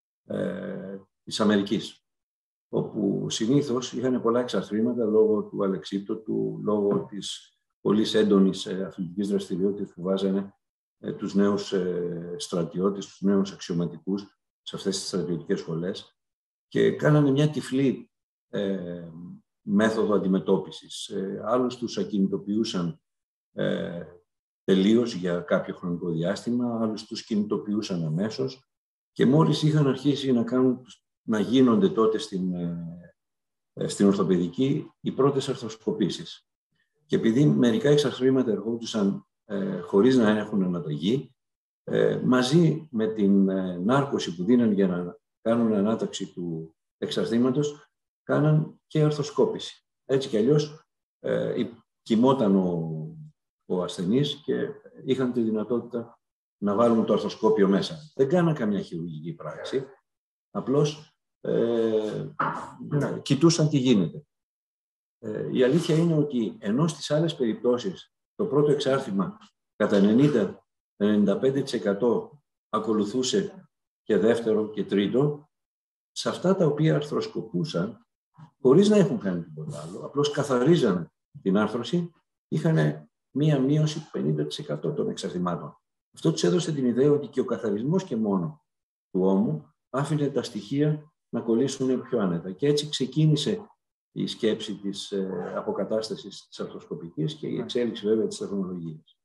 S2: ε, της Αμερικής, όπου συνήθως είχαν πολλά εξαρθρήματα λόγω του αλεξίπτωτου, λόγω της πολύ έντονης αθλητικής δραστηριότητας που βάζανε ε, τους νέους ε, στρατιώτες, τους νέους αξιωματικούς σε αυτές τις στρατιωτικές σχολές και κάνανε μια τυφλή ε, μέθοδο αντιμετώπισης. Ε, άλλους τους ακινητοποιούσαν ε, τελείως για κάποιο χρονικό διάστημα, άλλους τους κινητοποιούσαν αμέσως και μόλις είχαν αρχίσει να, κάνουν, να γίνονται τότε στην, ε, στην ορθοπαιδική οι πρώτες αρθροσκοπήσεις. Και επειδή μερικά εξαρθρήματα ερχόντουσαν ε, χωρίς να έχουν αναταγή, ε, μαζί με την ε, νάρκωση που δίναν για να κάνουν ανάταξη του εξαρθήματος, κάναν και αρθροσκόπηση. Έτσι κι αλλιώς ε, κοιμόταν ο, ο ασθενής και είχαν τη δυνατότητα να βάλουν το αρθροσκόπιο μέσα. Δεν κάναν καμιά χειρουργική πράξη, απλώς ε, να, κοιτούσαν τι γίνεται. Ε, η αλήθεια είναι ότι ενώ στις άλλες περιπτώσεις το πρώτο εξάρθημα κατά ενενήντα με ενενήντα πέντε τοις εκατό ακολουθούσε και δεύτερο και τρίτο, σε αυτά τα οποία αρθροσκοπούσαν, χωρίς να έχουν κάνει τίποτα άλλο, απλώς καθαρίζαν την άρθρωση, είχαν μία μείωση πενήντα τοις εκατό των εξαρθημάτων. Αυτό τους έδωσε την ιδέα ότι και ο καθαρισμός και μόνο του ώμου άφηνε τα στοιχεία να κολλήσουν πιο άνετα. Και έτσι ξεκίνησε η σκέψη της ε, αποκατάστασης της αρθροσκοπικής και η εξέλιξη βέβαια της τεχνολογίας.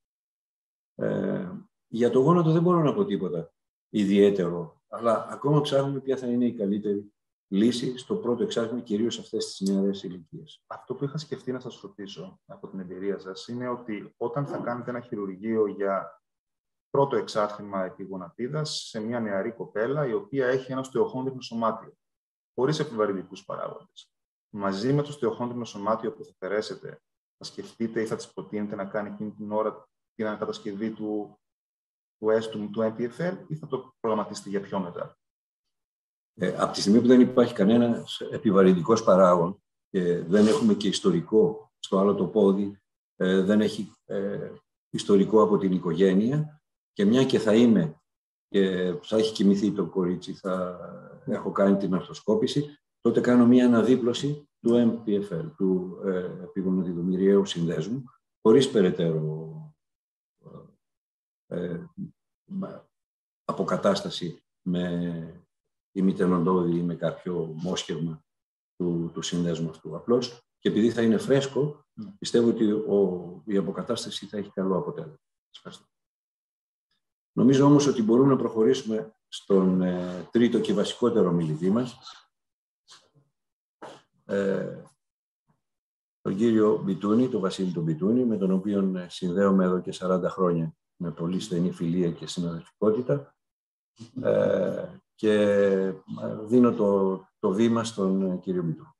S2: Ε, για το γόνατο δεν μπορώ να πω τίποτα ιδιαίτερο, αλλά ακόμα ψάχνουμε ποια θα είναι η καλύτερη λύση στο πρώτο εξάρτημα, κυρίως σε αυτές τις νεαρές ηλικίες.
S3: Αυτό που είχα σκεφτεί να σας ρωτήσω από την εμπειρία σας είναι ότι όταν θα κάνετε ένα χειρουργείο για πρώτο εξάρτημα επιγονατίδας σε μια νεαρή κοπέλα η οποία έχει ένα στεοχόνδρινο σωμάτιο, χωρίς επιβαρυντικούς παράγοντες. Μαζί με το στεοχόνδρινο σωμάτιο που θα περάσετε, θα σκεφτείτε ή θα της προτείνετε να κάνει εκείνη την ώρα την ανακατασκευή του, του, του, του εμ πι εφ ελ ή θα το προγραμματίσετε για πιο μετά?
S2: Ε, από τη στιγμή που δεν υπάρχει κανένας επιβαρυντικός παράγον και δεν έχουμε και ιστορικό στο άλλο το πόδι, ε, δεν έχει ε, ιστορικό από την οικογένεια και μια και θα είμαι και θα έχει κοιμηθεί το κορίτσι, θα έχω κάνει την αρθροσκόπηση, τότε κάνω μια αναδίπλωση του εμ πι εφ ελ, του ε, επιγονατιδομηριαίου συνδέσμου, χωρίς περαιτέρω ε, αποκατάσταση με ημιτενοντόδη ή με κάποιο μόσχευμα του, του συνδέσμου αυτού. Απλώς, και επειδή θα είναι φρέσκο, mm. πιστεύω ότι ο, η αποκατάσταση θα έχει καλό αποτέλεσμα. Νομίζω όμως ότι μπορούμε να προχωρήσουμε στον ε, τρίτο και βασικότερο μιλητή μας, ε, τον κύριο Μπιτούνη, τον Βασίλη τον Μπιτούνη, με τον οποίο συνδέομαι εδώ και σαράντα χρόνια με πολύ στενή φιλία και συναδελφικότητα. Ε, και δίνω το, το βήμα στον κύριο Μπιτούνη.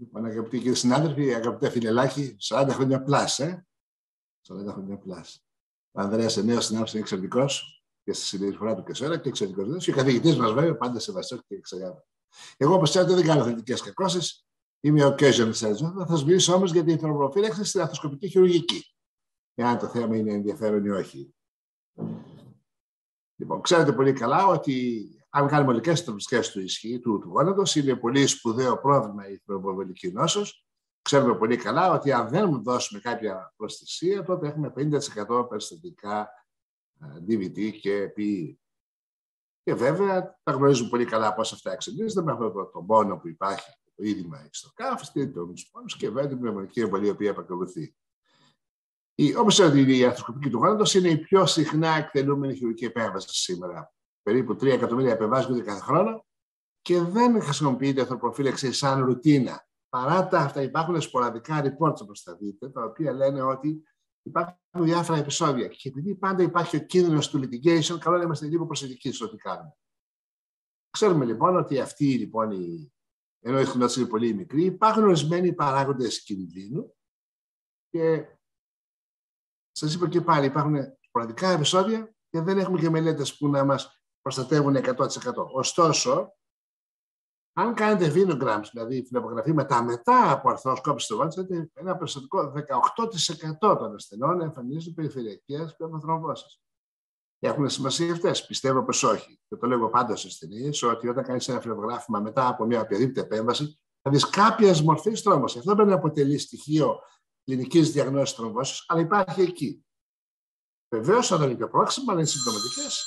S4: Λοιπόν, αγαπητοί κύριοι συνάδελφοι, αγαπητέ φιλελάκι, σαράντα χρόνια πλάς, ε. σαράντα χρόνια πλάς. Ο Ανδρέας είναι νέος συνάδελφος, είναι εξαιρετικός και στη συμπεριφορά του και σε ώρα και εξαιρετικός. Και ο καθηγητής μας, βέβαια, πάντα σεβαστός και εξαιρετικός. Εγώ, όπως ξέρετε, δεν κάνω θετικές κακώσεις. Είμαι ο occasional surgeon. Θα σας μιλήσω όμως για την θερμοπροφύλαξη στην αρθροσκοπική χειρουργική. Εάν το θέμα είναι ενδιαφέρον ή όχι. Λοιπόν, ξέρετε πολύ καλά ότι αν κάνουμε ολικές θερμοπροφυλακές του ισχύ του, του γόνατος, είναι πολύ σπουδαίο πρόβλημα η θερμοπροφυλακική νόσος. Ξέρουμε πολύ καλά ότι αν δεν δώσουμε κάποια προστασία, τότε έχουμε πενήντα τοις εκατό περιστατικά ντι βι τι και πι ι. Και βέβαια, τα γνωρίζουμε πολύ καλά πώς αυτά εξελίσσονται με αυτό το πόνο που υπάρχει, το είδημα στο κάφιστη, το πόνους και βέβαια την πνευμονική εμβολία η οποία επακολουθεί. Όπως ξέρετε, η αρθροσκοπική του γόνατος είναι η πιο συχνά εκτελούμενη χειρουργική επέμβαση σήμερα. Περίπου τρία εκατομμύρια επεμβάσεις γίνονται κάθε χρόνο και δεν χρησιμοποιείται η αρθροπροφύλαξη σαν ρουτίνα. Παρά τα αυτά, υπάρχουν σποραδικά reports, όπως θα δείτε, τα οποία λένε ότι υπάρχουν διάφορα επεισόδια. Και επειδή πάντα υπάρχει ο κίνδυνος του litigation, καλό να είμαστε λίγο προσεκτικοί στο τι κάνουμε. Ξέρουμε λοιπόν ότι αυτή λοιπόν, η... ενώ η συχνότητα είναι πολύ μικρή, υπάρχουν ορισμένοι παράγοντες κινδύνου και σας είπα και πάλι, υπάρχουν σποραδικά επεισόδια και δεν έχουμε και μελέτες που να μας προστατεύουν εκατό τοις εκατό. Ωστόσο, αν κάνετε venograms, δηλαδή φλεπογραφή μετά, μετά από αρθροσκόπηση του γόνατος, ένα περιστατικό δεκαοκτώ τοις εκατό των ασθενών εμφανίζουν περιφερειακές πνευμοθρομβώσεις. Έχουν σημασία αυτές? Πιστεύω πως όχι. Και το λέγω πάντα στους ασθενείς ότι όταν κάνεις ένα φλεπογράφημα μετά από μια οποιαδήποτε επέμβαση, θα δεις κάποιες μορφές θρόμβωσης. Αυτό δεν αποτελεί στοιχείο κλινικής διαγνώσης θρομβώσης, αλλά υπάρχει εκεί. Βεβαίως, όταν είναι πιο πρόξιμα, είναι συμπτωματικές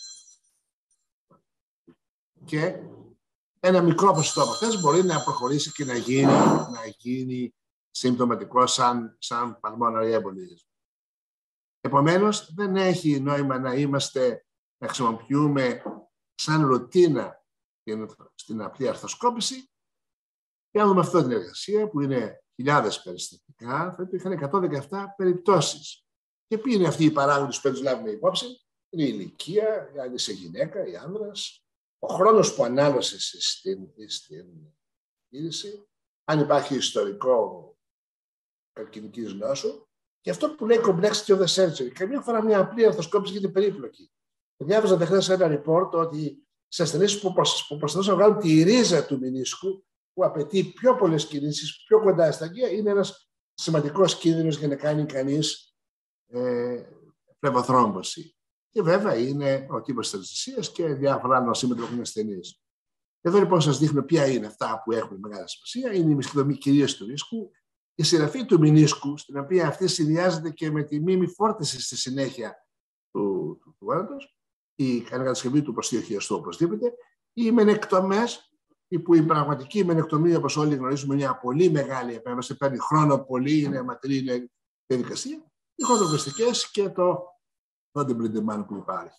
S4: και ένα μικρό ποσοστό από αυτές μπορεί να προχωρήσει και να γίνει, να γίνει συμπτωματικό σαν, σαν pulmonary embolism. Επομένως, δεν έχει νόημα να είμαστε, να χρησιμοποιούμε σαν ρουτίνα στην απλή αρθροσκόπηση και αν δούμε αυτή την εργασία που είναι χιλιάδες περιστατικά, θα είχαν εκατόν δεκαεπτά περιπτώσεις. Και ποιοι είναι αυτοί οι παράγοντες που τους λάβουμε υπόψη? Είναι η ηλικία, αν είσαι γυναίκα ή άνδρας, ο χρόνος που ανάλωσες στην, στην είδηση, αν υπάρχει ιστορικό καρκινικής νόσου, και αυτό που λέει complexity of the surgery. Καμιά φορά μια απλή αρθροσκόπηση γίνεται περίπλοκη. Διάβαζα χθες ένα report ότι σε ασθενείς που προσπαθούν να βγάλουν τη ρίζα του μηνίσκου, που απαιτεί πιο πολλές κινήσεις, πιο κοντά στα αγκία, είναι ένας σημαντικός κίνδυνος για να κάνει κανείς ε, πνευμοθρόμβωση. Και βέβαια είναι ο τύπος της αναισθησίας και διάφορα νοσήματα που έχουν ασθενείς. Εδώ λοιπόν σας δείχνω ποια είναι αυτά που έχουν μεγάλη σημασία. Είναι η μυστική κυρίως του ρίσκου, η σειραφή του μηνίσκου, στην οποία αυτή συνδυάζεται και με τη μήμη φόρτιση στη συνέχεια του, του, του γόνατος, η κατασκευή του προστιοχιαστού οπωσδήποτε, οι μενεκτομές, που η πραγματική μενεκτομία, όπως όλοι γνωρίζουμε, είναι μια πολύ μεγάλη επέμβαση, παίρνει χρόνο πολύ, είναι αιματηρή, είναι διαδικασία, οι χοντροπλαστικές και το body που υπάρχει.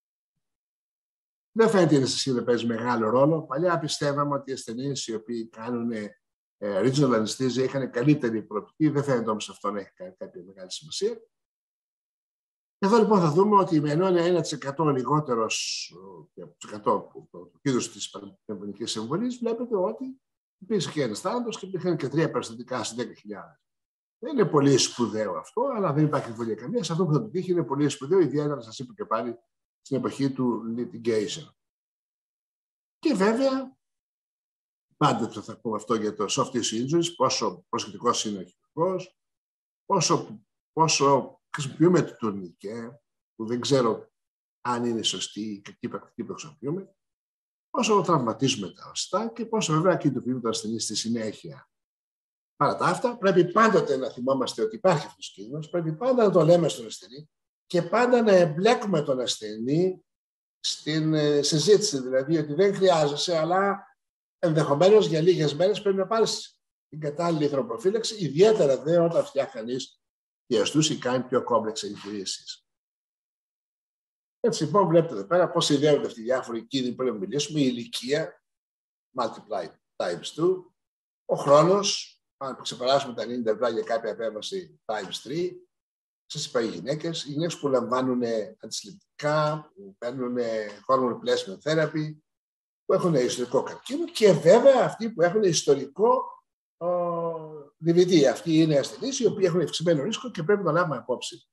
S4: Δεν φαίνεται η αναισθησία να παίζει μεγάλο ρόλο. Παλιά πιστεύαμε ότι οι ασθενείς οι οποίοι κάνουν ε, regional anesthesia είχαν καλύτερη προοπτική. Δεν φαίνεται όμως αυτό να έχει κάποια μεγάλη σημασία. Εδώ λοιπόν θα δούμε ότι με ενώ είναι ένα τοις εκατό λιγότερος από το κίνδυνος της πνευμονικής εμβολής, βλέπετε ότι υπήρξε και ένας θάνατος και υπήρχαν και τρία περιστατικά στις δέκα χιλιάδες. Δεν είναι πολύ σπουδαίο αυτό, αλλά δεν υπάρχει εμβολία καμία. Σε αυτό που θα το τύχει είναι πολύ σπουδαίο, ιδιαίτερα σας είπα και πάλι στην εποχή του litigation. Και βέβαια, πάντα θα πούμε αυτό για το soft tissue injuries, πόσο προσεκτικός είναι ο χειρουργός, πόσο, πόσο χρησιμοποιούμε το τουρνικέ, που δεν ξέρω αν είναι σωστή η κακή πρακτική που χρησιμοποιούμε, πόσο τραυματίζουμε τα οστά και πόσο βέβαια κινητοποιούμε τον ασθενή στη συνέχεια. Παρά τα αυτά, πρέπει πάντοτε να θυμόμαστε ότι υπάρχει αυτός ο κίνδυνος, πρέπει πάντα να το λέμε στον ασθενή και πάντα να εμπλέκουμε τον ασθενή στην συζήτηση. Δηλαδή ότι δεν χρειάζεσαι, αλλά ενδεχομένως για λίγες μέρες πρέπει να πάρεις την κατάλληλη θερμοπροφύλαξη, ιδιαίτερα δε όταν φτιάχνει κανείς διαστούς ή κάνει πιο κόμπλεξ εγχειρήσεις. Έτσι λοιπόν, βλέπετε εδώ πέρα πώς ιδέονται αυτοί οι διάφοροι κίνδυνοι που πρέπει να μιλήσουμε, η ηλικία, multiply times two, ο χρόνος. Αν ξεπεράσουμε τα ενενήντα λεπτά για κάποια επέμβαση times τρία, σας είπα οι γυναίκες, οι γυναίκες που λαμβάνουν αντισυλληπτικά, που παίρνουν hormone replacement therapy, που έχουν ιστορικό καρκίνο και βέβαια αυτοί που έχουν ιστορικό ο ντι βι ντι. Αυτοί είναι ασθενείς οι οποίοι έχουν ευξημένο ρίσκο και πρέπει να λάβουμε υπόψη.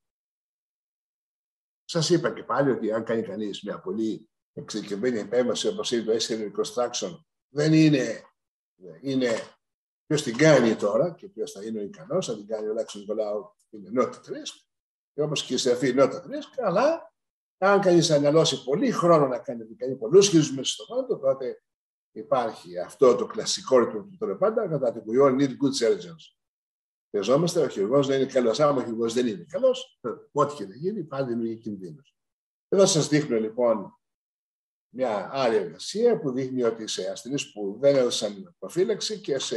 S4: Σας είπα και πάλι ότι αν κάνει κανείς μια πολύ εξειδικευμένη επέμβαση όπως είναι το έστερο reconstruction, δεν είναι, είναι ποιος την κάνει τώρα και ποιος θα είναι ο ικανός, θα την κάνει ο Λάξος Νικολάου, είναι not at risk, και όπως και η Σεφή not at risk, αλλά αν κανείς αναλώσει πολύ χρόνο να κάνει, κάνει πολλούς χειρισμούς στο γόνατο, τότε υπάρχει αυτό το κλασικό ρητμό που το λέω πάντα, κατά την we all need good surgeons. Χρειαζόμαστε ο χειρουργός να είναι καλός. Αν ο χειρουργός δεν είναι καλός, ό,τι και να γίνει, πάλι δημιουργεί κινδύνους. Εδώ σας δείχνω λοιπόν μια άλλη εργασία που δείχνει ότι σε ασθενείς που δεν έδωσαν προφύλαξη και σε,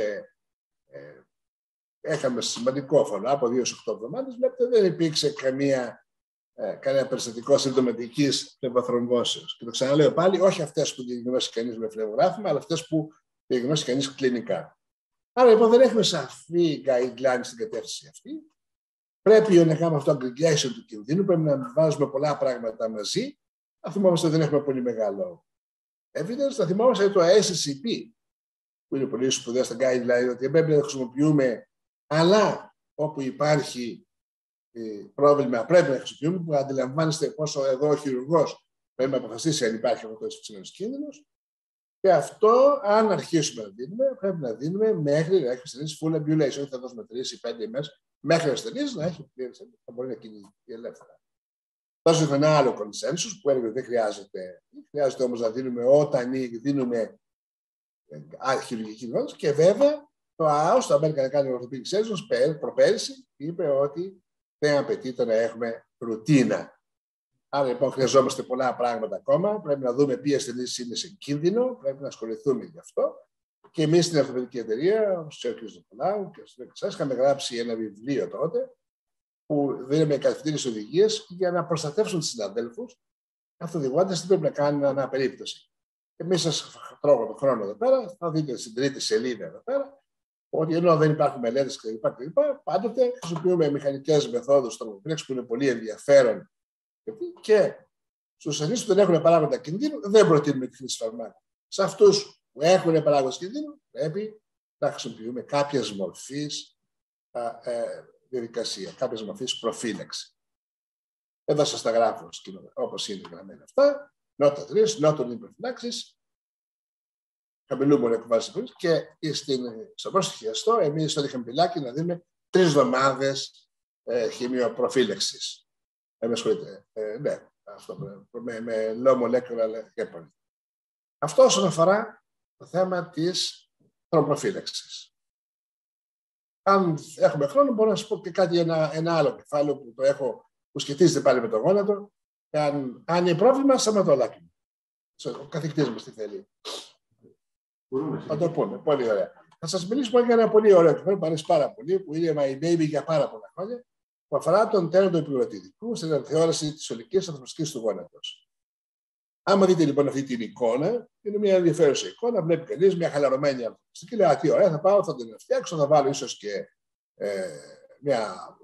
S4: ε, έχαμε σημαντικό φωλά από δύο έως οκτώ εβδομάδες, βλέπετε δεν υπήρξε καμία, ε, κανένα περιστατικό συμπτωματικής πνευμοθρομβώσεως. Και το ξαναλέω πάλι, όχι αυτές που διαγνώσει κανείς με φλεγογράφημα, αλλά αυτές που διαγνώσει κανείς κλινικά. Άρα λοιπόν δεν έχουμε σαφή guidelines στην κατεύθυνση αυτή. Πρέπει να κάνουμε αυτό το aggregation του κινδύνου, πρέπει να βάζουμε πολλά πράγματα μαζί. Θα θυμόμαστε ότι δεν έχουμε πολύ μεγάλο evidence. Θα θυμόμαστε το ες σι πι, που είναι πολύ σπουδαίο στα guidelines, ότι πρέπει να το χρησιμοποιούμε, αλλά όπου υπάρχει πρόβλημα πρέπει να χρησιμοποιούμε, που αντιλαμβάνεστε πόσο εδώ ο χειρουργός πρέπει να αποφασίσει αν υπάρχει αυτό το ευξημένος κίνδυνος. Και αυτό, αν αρχίσουμε να δίνουμε, πρέπει να δίνουμε μέχρι να έχει ασθενής full ambulation. Όχι θα δώσουμε τρεις ή πέντε ημέρες, μέχρι ασθενής να έχει πλήρες, θα μπορεί να κινηθεί ελεύθερα. Τόσο ένα άλλο consensus που έλεγε ότι δεν χρειάζεται, χρειάζεται όμως να δίνουμε όταν δίνουμε χειρουργική γνώση. Και βέβαια, το ΑΟΣ, το American Academy of Orthopedic Surgeons, προπέρυσι, είπε ότι δεν απαιτείται να έχουμε ρουτίνα. Άρα λοιπόν χρειαζόμαστε πολλά πράγματα ακόμα. Πρέπει να δούμε ποιοι ασθενείς είναι σε κίνδυνο, πρέπει να ασχοληθούμε γι' αυτό. Και εμείς στην Ορθοπαιδική Εταιρεία, ο Σέρκιος Νικολάου και ο Σέρκιος, είχαμε γράψει ένα βιβλίο τότε που δίνουμε κατευθύνες οδηγίες για να προστατεύσουν τους συναδέλφους, καθοδηγώντας τι πρέπει να κάνουν ανά περίπτωση. Εμείς σας τρώγω τον χρόνο εδώ πέρα, θα δείτε στην τρίτη σελίδα εδώ πέρα, ότι ενώ δεν υπάρχουν μελέτες κλπ. Πάντοτε χρησιμοποιούμε μηχανικές μεθόδους τρομοπρέξης που είναι πολύ ενδιαφέρον. Και στους ασθενείς που δεν έχουν παράγοντα κινδύνου, δεν προτείνουμε τη χρήση φαρμάκων. Σε αυτούς που έχουν παράγοντα κινδύνου, πρέπει να χρησιμοποιούμε κάποια μορφή ε, διαδικασία, κάποια μορφή προφύλαξη. Εδώ σας τα γράφω όπως είναι γραμμένα αυτά. Not at risk, not on prophylaxis. Χαμηλού μολεκουβάζης και στην, στο πρόσθετο εμείς στο διχαμπηλάκι να δίνουμε τρεις εβδομάδες ε, χημειοπροφύλαξης. Ε, με ασχολείται. Ε, ναι, αυτό με, με low molecular heparin. Αυτό όσον αφορά το θέμα της θρομοπροφύλαξης. Αν έχουμε χρόνο, μπορώ να σας πω και κάτι, ένα, ένα άλλο κεφάλαιο που το έχω, που σχετίζεται πάλι με το γόνατο. Αν, αν είναι πρόβλημα, σταματολάκι μου. Ο καθηγητής μας τι θέλει. Θα το πούμε. Πολύ ωραία. Θα σας μιλήσω για ένα πολύ ωραίο κεφάλαιο που αρέσει πάρα πολύ, που είναι My Baby για πάρα πολλά χρόνια, που αφορά τον τέραντο επικροτητικού στην αναθεώρηση της ολικής ανθρωπιστικής του γόνατος. Άμα δείτε λοιπόν αυτή την εικόνα, είναι μια ενδιαφέρουσα εικόνα. Βλέπει κανείς μια χαλαρωμένη ανθρωπιστική. Λέει: Α, τι ωραία, θα πάω, θα την φτιάξω, θα βάλω ίσως και ε, μια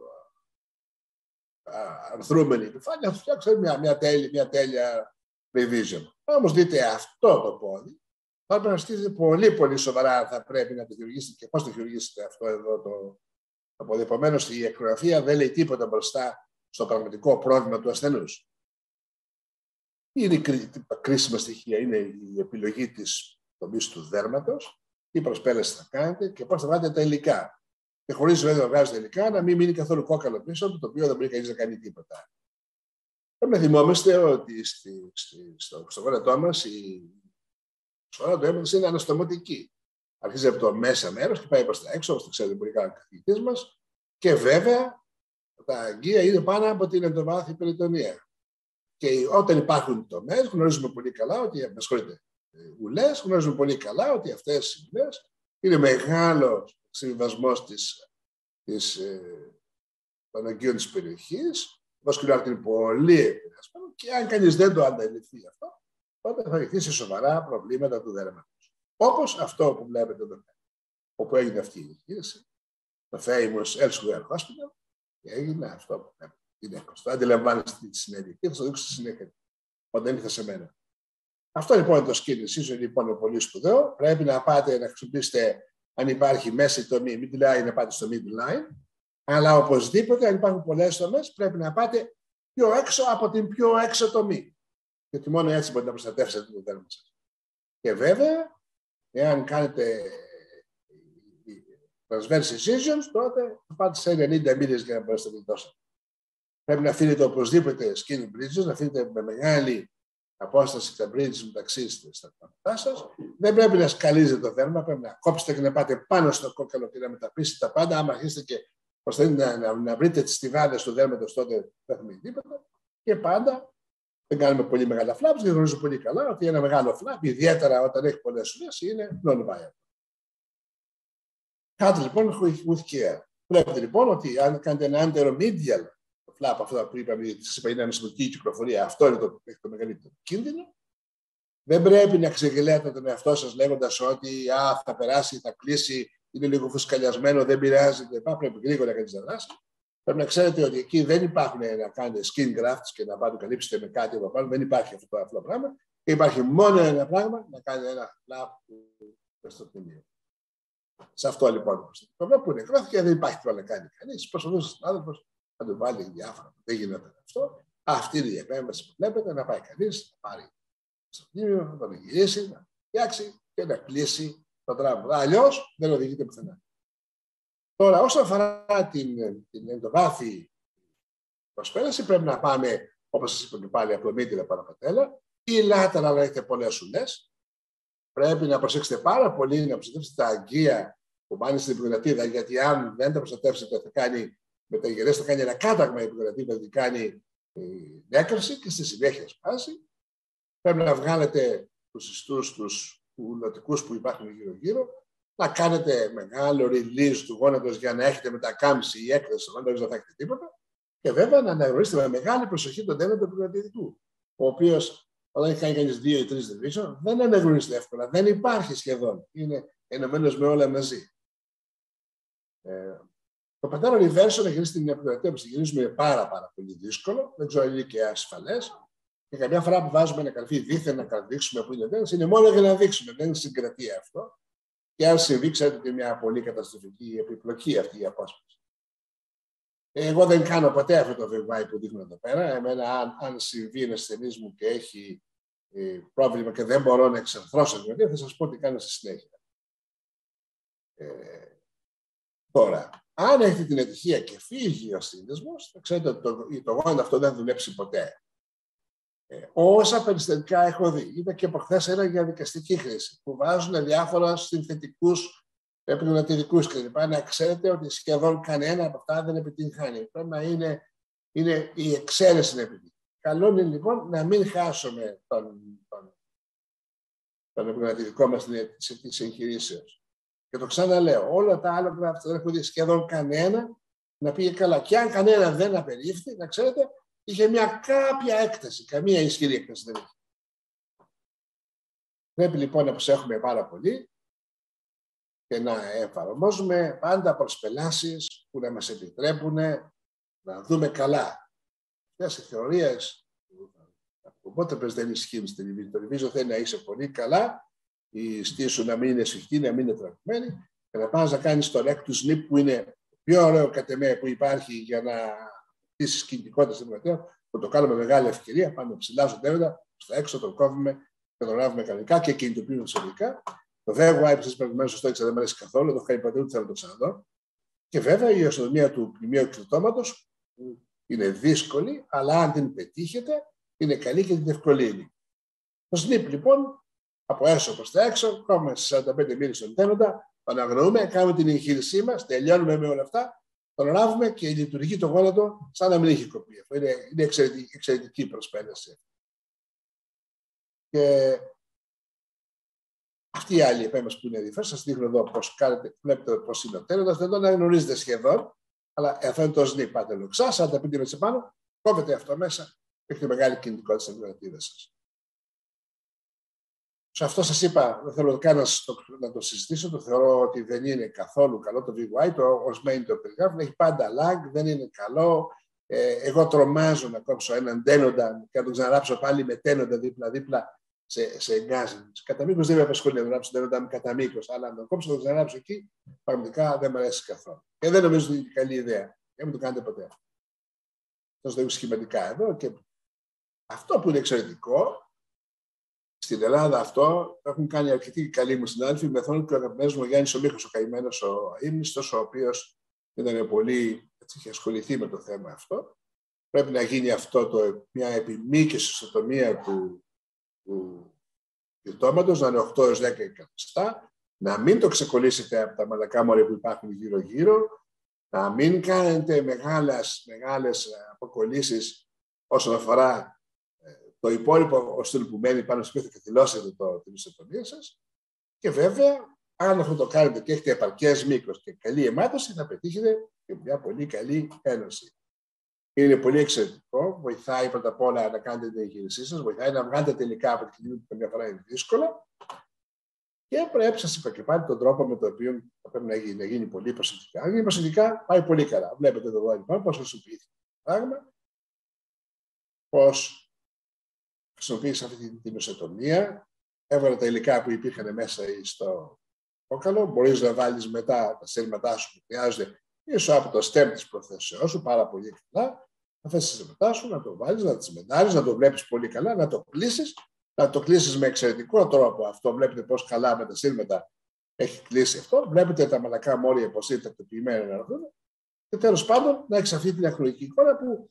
S4: αρθρούμενη επιφάνεια, θα φτιάξω μια, μια, τέλεια, μια τέλεια revision. Όμως δείτε αυτό το πόδι, θα πρέπει να στήσετε πολύ πολύ σοβαρά αν θα πρέπει να το χειρουργήσετε και πώς το χειρουργήσετε αυτό εδώ το. Επομένως, η εκγραφία δεν λέει τίποτα μπροστά στο πραγματικό πρόβλημα του ασθενούς. Είναι κρίσιμα στοιχεία, είναι η επιλογή της τομής του δέρματος, τι προσπέλαση θα κάνετε και πώς θα βάλετε τα υλικά. Και χωρίς βέβαια να βγάζετε υλικά, να μην μείνει καθόλου κόκαλο πίσω, το οποίο δεν μπορεί κανείς να κάνει τίποτα. Πρέπει να θυμόμαστε ότι στη, στη, στο, στο γόνατό μας η σωρά του αίματος είναι αναστομωτική. Αρχίζει από το μέσα μέρος και πάει προς τα έξω, όπως το ξέρετε πολύ καλά ο καθηγητής μας. Και βέβαια, τα αγγεία είναι πάνω από την εντοβάθη περιτονία. Και όταν υπάρχουν τομές, γνωρίζουμε πολύ καλά ότι, με συγχωρείτε, ουλές, γνωρίζουμε πολύ καλά ότι αυτές οι ουλές είναι μεγάλος συμβιβασμός της, της, ε, των αγγείων της περιοχής. Ο βασκουλάρτη είναι πολύ επηρεασμένο και αν κανείς δεν το αντιληφθεί αυτό, τότε θα οδηγήσει σε σοβαρά προβλήματα του δέρματος. Όπως αυτό που βλέπετε εδώ πέρα, όπου έγινε αυτή η εγχείρηση, το famous Elsewhere Hospital, και έγινε αυτό που βλέπετε. Είναι το αντιλαμβάνεστε τι συνέβη και θα το δείξω στη συνέχεια όταν ήρθε σε μένα. Αυτό λοιπόν είναι το skin incision, λοιπόν είναι πολύ σπουδαίο. Πρέπει να πάτε να χρησιμοποιήσετε αν υπάρχει μέση τομή, midline, να πάτε στο midline. Αλλά οπωσδήποτε, αν υπάρχουν πολλές τομές, πρέπει να πάτε πιο έξω από την πιο έξω τομή. Γιατί μόνο έτσι μπορείτε να προστατεύσετε το δέρμα σας. Και βέβαια, εάν κάνετε transverse incisions, τότε θα πάτε σε ενενήντα μίλιες για να μπορέσετε να γλιτώσετε. Πρέπει να αφήνετε οπωσδήποτε skin bridges, να αφήνετε με μεγάλη απόσταση τα bridges μεταξύ στα παντά σας. Δεν πρέπει να σκαλίζετε το δέρμα, πρέπει να κόψετε και να πάτε πάνω στο κόκκαλο και να μεταπίσετε τα πάντα. Άμα αρχίσετε και προσπαθείτε να, να, να βρείτε τις στιβάδες του δέρματος, τότε δεν θα μείνει τίποτα. Και πάντα δεν κάνουμε πολύ μεγάλα flaps, γιατί γνωρίζω πολύ καλά ότι ένα μεγάλο flap, ιδιαίτερα όταν έχει πολλές ουρές, είναι non-viable. Κάτι λοιπόν with care. Βλέπετε λοιπόν ότι αν κάνετε ένα anteromedial flap, αυτό που είπαμε, σας είπα, είναι ανασυντική κυκλοφορία, αυτό είναι το, το μεγαλύτερο κίνδυνο. Δεν πρέπει να ξεγελέτε τον εαυτό σας λέγοντας ότι α, θα περάσει, θα κλείσει, είναι λίγο φουσκαλιασμένο, δεν πειράζει, δεν πάει, πρέπει γρήγορα κανείς να δράσει. Πρέπει να ξέρετε ότι εκεί δεν υπάρχουν να κάνετε skin grafts και να πάτε καλύψετε με κάτι από πάνω, δεν υπάρχει αυτό το απλό πράγμα. Και υπάρχει μόνο ένα πράγμα, να κάνετε ένα flap στο πτυμίο. Σε αυτό λοιπόν το βλέπει που νεκρώθηκε, δεν υπάρχει τίποτα να κάνει κανείς. Προσπαθούσε ο συνάδελφος να του βάλει διάφορα. Δεν γίνεται αυτό. Αυτή είναι η επέμβαση που βλέπετε, να πάει κανείς, να πάρει στο πτυμίο, να τον γυρίσει, να φτιάξει και να κλείσει το τραύμα. Αλλιώς δεν οδηγείται πουθενά. Τώρα, όσον αφορά την, την εντοβάθη προσπέραση, πρέπει να πάμε, όπως σας είπα και πάλι, από το μύτηρα παραπατέλα ή λάτερα, αλλά έχετε πολλές ουλές. Πρέπει να προσέξετε πάρα πολύ να προστατεύσετε τα αγκία που πάνε στην επικρατήδα, γιατί αν δεν τα προστατεύσετε, θα κάνει μεταγερές, θα κάνει ένα κάταγμα η επικρατήδα, θα κάνει νέκραση και στη συνέχεια σπάσει. Πρέπει να βγάλετε τους ιστούς, τους ουλωτικούς που υπάρχουν γύρω-γύρω, να κάνετε μεγάλο release του γόνατος για να έχετε μετακάμψη ή έκραση στο γόνατος, δεν θα έχετε τίποτα. Και βέβαια να αναγνωρίσετε με μεγάλη προσοχή τον δέρμα του επικρατηδικού, ο οποίος όταν έχει κάνει κανείς δύο ή τρεις division, δεν αναγνωρίζεται εύκολα, δεν υπάρχει σχεδόν. Είναι ενωμένος με όλα μαζί. Ε, το πατέρα reversion να γυρίσει την επικρατεία που γυρίζουμε είναι πάρα, πάρα πολύ δύσκολο. Δεν ξέρω αν είναι και ασφαλές. Και καμιά φορά που βάζουμε ένα καρφί δίθεν να καρδίξουμε που είναι τέλος, είναι μόνο για να δείξουμε, δεν συγκρατεί αυτό. Και αν συμβεί, ξέρετε ότι είναι μια πολύ καταστροφική επιπλοκή αυτή η απόσπαση. Εγώ δεν κάνω ποτέ αυτό το βεβάι που δείχνω εδώ πέρα. Εμένα, αν, αν συμβεί ένα ασθενής μου και έχει ε, πρόβλημα και δεν μπορώ να εξαρθρώσω την επικρατεία, θα σας πω τι κάνω στη συνέχεια. Ε, τώρα, αν έχετε την ατυχία και φύγει ο σύνδεσμος, θα ξέρετε ότι το, το γόνατο αυτό δεν θα δουλέψει ποτέ. Ε, όσα περιστατικά έχω δει, είδα και από χθες ένα για δικαστική χρήση, που βάζουν διάφορα συνθετικούς επικοινωνιακούς κλπ. Να ξέρετε ότι σχεδόν κανένα από αυτά δεν επιτυγχάνει. Πρέπει να είναι, είναι η εξαίρεση να επιτύχει. Καλό είναι λοιπόν να μην χάσουμε τον, τον, τον επικοινωνιακό μας της εγχειρήσεως. Και το ξαναλέω, όλα τα άλλα πράγματα δεν έχω δει σχεδόν κανένα να πήγε καλά. Και αν κανένα δεν απερίφθη, να ξέρετε, είχε μια κάποια έκταση, καμία ισχυρή έκταση δεν είχε. Πρέπει λοιπόν να προσέχουμε πάρα πολύ και να εφαρμόζουμε πάντα προσπελάσεις που να μας επιτρέπουν να δούμε καλά. Αυτές οι θεωρίες οπότε πες δεν ισχύουν στην τηλεβίζιο. Το τηλεβίζιο θέλει να είσαι πολύ καλά, η ιστή σου να μην είναι σφιχτή, να μην είναι τραγμένη και να πας να κάνεις το rectus snip που είναι πιο ωραίο κατ' εμέ που υπάρχει για να χτίσεις κινητικότητα στην πλατεία, που το κάνουμε μεγάλη ευκαιρία, πάμε ψηλά στο τέρματα, στα έξω το κόβουμε και το ράβουμε κανονικά και κινητοποιούμε εξωτερικά. Το V Y που σας προηγουμένως σωστό έτσι δεν μου αρέσει καθόλου, το έχω κάνει ποτέ ούτε θέλω να το ξαναδώ. Και βέβαια η αστυνομία του πνημίου εκκλητώματος είναι δύσκολη, αλλά αν την πετύχετε, είναι καλή και την ευκολύνει. Το snip λοιπόν, από έσω προς τα έξω, κόβουμε στις σαράντα πέντε μίλις στον τέρματα, το αναγνωρούμε, κάνουμε την εγχείρησή μας, τελειώνουμε με όλα αυτά, τον ράβουμε και λειτουργεί το γόνατο σαν να μην έχει κοπεί. Αυτό είναι, είναι εξαιρετική, εξαιρετική προσπέλαση. Και αυτή η άλλη επέμβαση που είναι ενδιαφέρουσα, σας δείχνω εδώ πώς κάνετε, βλέπετε πώς είναι ο τέροντας, δεν τον αναγνωρίζετε σχεδόν, αλλά αυτό είναι το snip, πάτε λοξά, σαράντα πέντε μίλις επάνω, κόβετε αυτό μέσα, έχετε μεγάλη κινητικότητα στην επικρατεία σας. Σε αυτό σας είπα, δεν θέλω καν να, να το συζητήσω, το θεωρώ ότι δεν είναι καθόλου καλό το βι γουάι, το ως main το περιγράφουν, έχει πάντα lag, δεν είναι καλό. Ε, εγώ τρομάζω να κόψω έναν τένοντα και να τον ξαναράψω πάλι με τένοντα δίπλα-δίπλα σε, σε εγκάζει. Κατά μήκος δεν με απασχολεί να γράψω τα νότα κατά μήκος, αλλά αν το κόψω να το γράψω εκεί, πραγματικά δεν μου αρέσει καθόλου. Και δεν νομίζω ότι είναι καλή ιδέα. Δεν μου το κάνετε ποτέ. Θα το έχω σχηματικά εδώ. Και αυτό που είναι εξαιρετικό, στην Ελλάδα αυτό το έχουν κάνει αρκετοί καλοί μου συνάδελφοι, με θόν και ο αγαπημένος μου Γιάννης ο Μίχος, ο καημένος ο ύμνηστος, ο οποίος ήταν πολύ, έτσι, είχε ασχοληθεί με το θέμα αυτό. Πρέπει να γίνει αυτό το, μια επιμήκυση στο τομέα του, του γλυτώματος, να είναι οκτώ έως δέκα εκατοστά, να μην το ξεκολλήσετε από τα μαλακά μόρια που υπάρχουν γύρω-γύρω, να μην κάνετε μεγάλες, μεγάλες αποκολλήσεις όσον αφορά το υπόλοιπο οστούλ που μένει πάνω στο οποίο θα καθυλώσετε το, την ιστοτομία σας. Και βέβαια, αν αυτό το κάνετε και έχετε επαρκές μήκος και καλή αιμάτωση, θα πετύχετε και μια πολύ καλή ένωση. Είναι πολύ εξαιρετικό. Βοηθάει πρώτα απ' όλα να κάνετε την εγχείρησή σας, βοηθάει να βγάλετε τελικά από την κλινική που καμιά φορά είναι δύσκολα. Και πρέπει, σας είπα και πάλι, τον τρόπο με τον οποίο θα πρέπει να γίνει, να γίνει πολύ προσεκτικά. Αν γίνει προσεκτικά, πάει πολύ καλά. Βλέπετε εδώ λοιπόν πώς χρησιμοποιήθηκε το πράγμα, πώς χρησιμοποίησα αυτή την οσοτομία, έβαλα τα υλικά που υπήρχαν μέσα στο κόκαλο. Μπορείς να βάλεις μετά τα σέλματά σου που χρειάζονται ίσως από το στέμ της προθέσεώς σου, πάρα πολύ καλά. Να θες τα σέλματά σου, να το βάλεις, να τις μετάρεις, να το βλέπεις πολύ καλά, να το κλείσεις, να το κλείσεις με εξαιρετικό τρόπο. Αυτό βλέπετε πώς καλά με τα σέλματα έχει κλείσει αυτό. Βλέπετε τα μαλακά μόρια πώς είναι τακτοποιημένα να έρθουν. Και τέλος πάντων να έχεις αυτή την αχρονική εικόνα που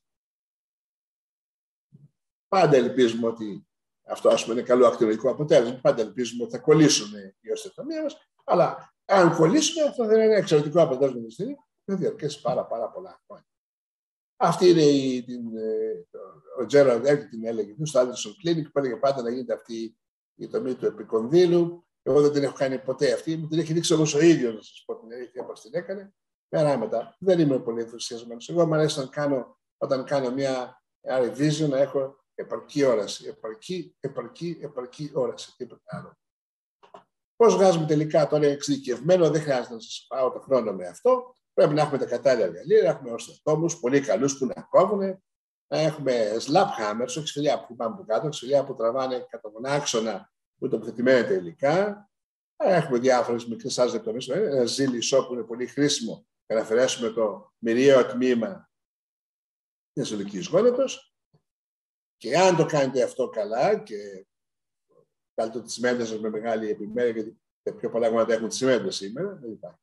S4: πάντα ελπίζουμε ότι αυτό, ας πούμε, είναι καλό ακτινολογικό αποτέλεσμα. Πάντα ελπίζουμε ότι θα κολλήσουν οι οστεοτομίες μας. Αλλά αν κολλήσουν, αυτό δεν είναι ένα εξαιρετικό αποτέλεσμα τη στιγμή. Θα διαρκέσει πάρα, πάρα πολλά χρόνια. Αυτή είναι η, την, ο Gerald Elk την έλεγε στο Anderson Clinic, που έλεγε πάντα να γίνεται αυτή η τομή του επικονδύλου. Εγώ δεν την έχω κάνει ποτέ αυτή. Μου την έχει δείξει όμως ο ίδιος, να σας πω την αλήθεια, πώς την έκανε. Περάματα. Δεν είμαι πολύ ενθουσιασμένος. Εγώ μου αρέσει να κάνω, όταν κάνω μια revision, να έχω επαρκή όραση. Επαρκή, επαρκή, επαρκή όραση. Τίποτα άλλο. Πώς βγάζουμε τελικά τώρα εξειδικευμένο, δεν χρειάζεται να σας πάω το χρόνο με αυτό. Πρέπει να έχουμε τα κατάλληλα εργαλεία, να έχουμε οστοτόμους πολύ καλούς που να κόβουν, να έχουμε slap hammers, όχι σφυριά που πάμε από κάτω, σφυριά που τραβάνε κατά τον άξονα που τοποθετημένα τα υλικά. Έχουμε διάφορες μικρές άλλες λεπτομέρειες. Ένα ζήλισό που είναι πολύ χρήσιμο για να αφαιρέσουμε το μυριαίο τμήμα της ολικής γόνατος. Και αν το κάνετε αυτό καλά και κάνετε τις σημαίες σας με μεγάλη επιμέρεια, γιατί τα πιο πολλά γόνατα έχουν τις σημαίες σήμερα, δεν υπάρχει.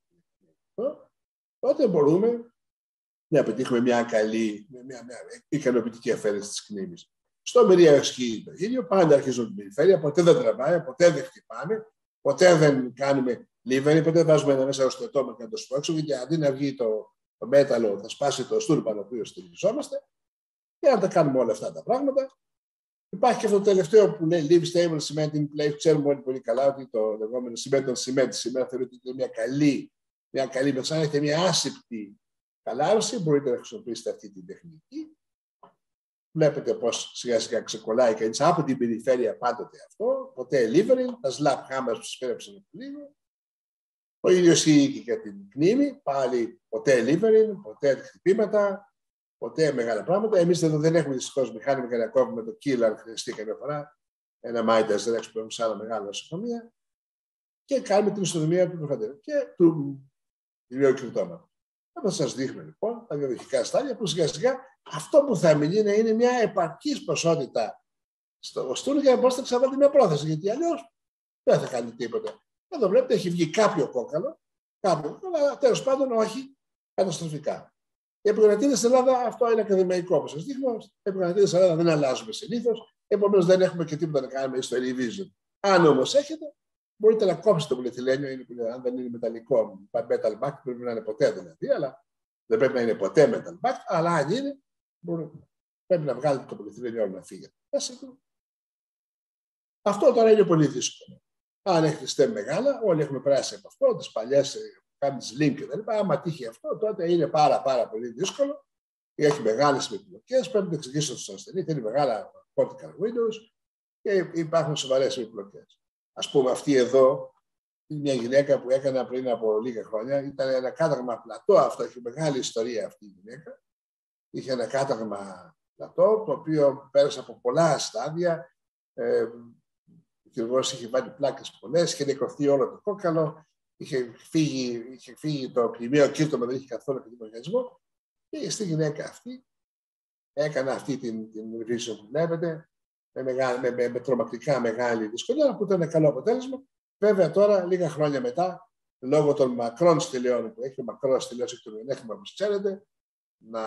S4: Τότε μπορούμε να πετύχουμε μια καλή, μια, μια ικανοποιητική αφαίρεση της κνήμης. Στο μυριαίο ισχύει το ίδιο, πάντα αρχίζουν την περιφέρεια, ποτέ δεν τραβάει, ποτέ δεν χτυπάμε, ποτέ δεν κάνουμε λίβερη, ποτέ βάζουμε ένα μέσα στο στόμα και να το σπρώξουμε, γιατί αντί να βγει το, το μέταλλο, θα σπάσει το στούρ πάνω που στηριζόμαστε. Και αν τα κάνουμε όλα αυτά τα πράγματα, υπάρχει και αυτό το τελευταίο που λέει Live Stable Cementing Place. Ξέρουμε όλοι πολύ καλά ότι το λεγόμενο cement on cement σήμερα θεωρείται ότι είναι μια καλή, μια καλή μέσα. Αν έχετε μια άσυπτη καλάρωση, μπορείτε να χρησιμοποιήσετε αυτή την τεχνική. Βλέπετε πώς σιγά σιγά ξεκολλάει κανείς από την περιφέρεια πάντοτε αυτό. Ποτέ levering, τα slap hammers που σας πέρεψαν λίγο. Ο ίδιος ισχύει και για την κνήμη. Πάλι ποτέ levering, ποτέ χτυπήματα, ποτέ μεγάλα πράγματα. Εμείς εδώ δεν έχουμε δυστυχώς μηχάνημα για να κόβουμε το kill αν χρειαστεί καμιά φορά. Ένα μάιτας δεν έχουμε σε άλλα μεγάλα νοσοκομεία. Και κάνουμε την ιστοδομία του προφαντερού και του ηλιοκριτώματος. Θα σας δείχνω λοιπόν τα βιολογικά στάδια που σιγά σιγά αυτό που θα μείνει να είναι μια επαρκής ποσότητα στο στούλο για να μπορέσετε να ξαβάλετε μια πρόθεση. Γιατί αλλιώς δεν θα κάνει τίποτα. Εδώ βλέπετε έχει βγει κάποιο κόκαλο, κάποιο, αλλά τέλος πάντων όχι καταστροφικά. Οι επικρατείτες στην Ελλάδα, αυτό είναι ακαδημαϊκό όπως σας δείχνω. Οι επικρατείτες στην Ελλάδα δεν αλλάζουμε συνήθως, επομένως δεν έχουμε και τίποτα να κάνουμε στο revision. Αν όμως έχετε, μπορείτε να κόψετε το πολυεθυλένιο, είναι, αν δεν είναι μεταλλικό, metal back, πρέπει να είναι ποτέ δηλαδή, αλλά δεν πρέπει να είναι ποτέ metal back, αλλά αν είναι, μπορείτε, πρέπει να βγάλετε το πολυεθυλένιο όλο να φύγετε. Αυτό τώρα είναι πολύ δύσκολο. Αν έχετε στέμ μεγάλα, όλοι έχουμε περάσει από αυτό, τις παλιές, κάνεις link και τα λοιπά. Άμα τύχει αυτό, τότε είναι πάρα πάρα πολύ δύσκολο. Έχει μεγάλες επιπλοκές, πρέπει να εξηγήσετε στον ασθενή, θέλει μεγάλα cortical windows και υπάρχουν σοβαρές επιπλοκές. Ας πούμε, αυτή εδώ είναι μια γυναίκα που έκανα πριν από λίγα χρόνια. Ήταν ένα κάταγμα πλατό αυτό, έχει μεγάλη ιστορία αυτή η γυναίκα. Είχε ένα κάταγμα πλατό, το οποίο πέρασε από πολλά στάδια. Ε, Ο χειρουργός είχε βάλει πλάκες πολλές, είχε νεκρωθεί όλο το κόκαλο, είχε φύγει, είχε φύγει το πλημμύριο κοίτομα, δεν είχε καθόλου και τον οργανισμό. Πήγε στη γυναίκα αυτή, έκανε αυτή την, την revision που βλέπετε, με, μεγάλη, με, με, με τρομακτικά μεγάλη δυσκολία, που ήταν καλό αποτέλεσμα. Βέβαια τώρα, λίγα χρόνια μετά, λόγω των μακρών στηλιών που έχει, ο μακρός στηλιός έχει το μειονέκτημα, όπως ξέρετε, να,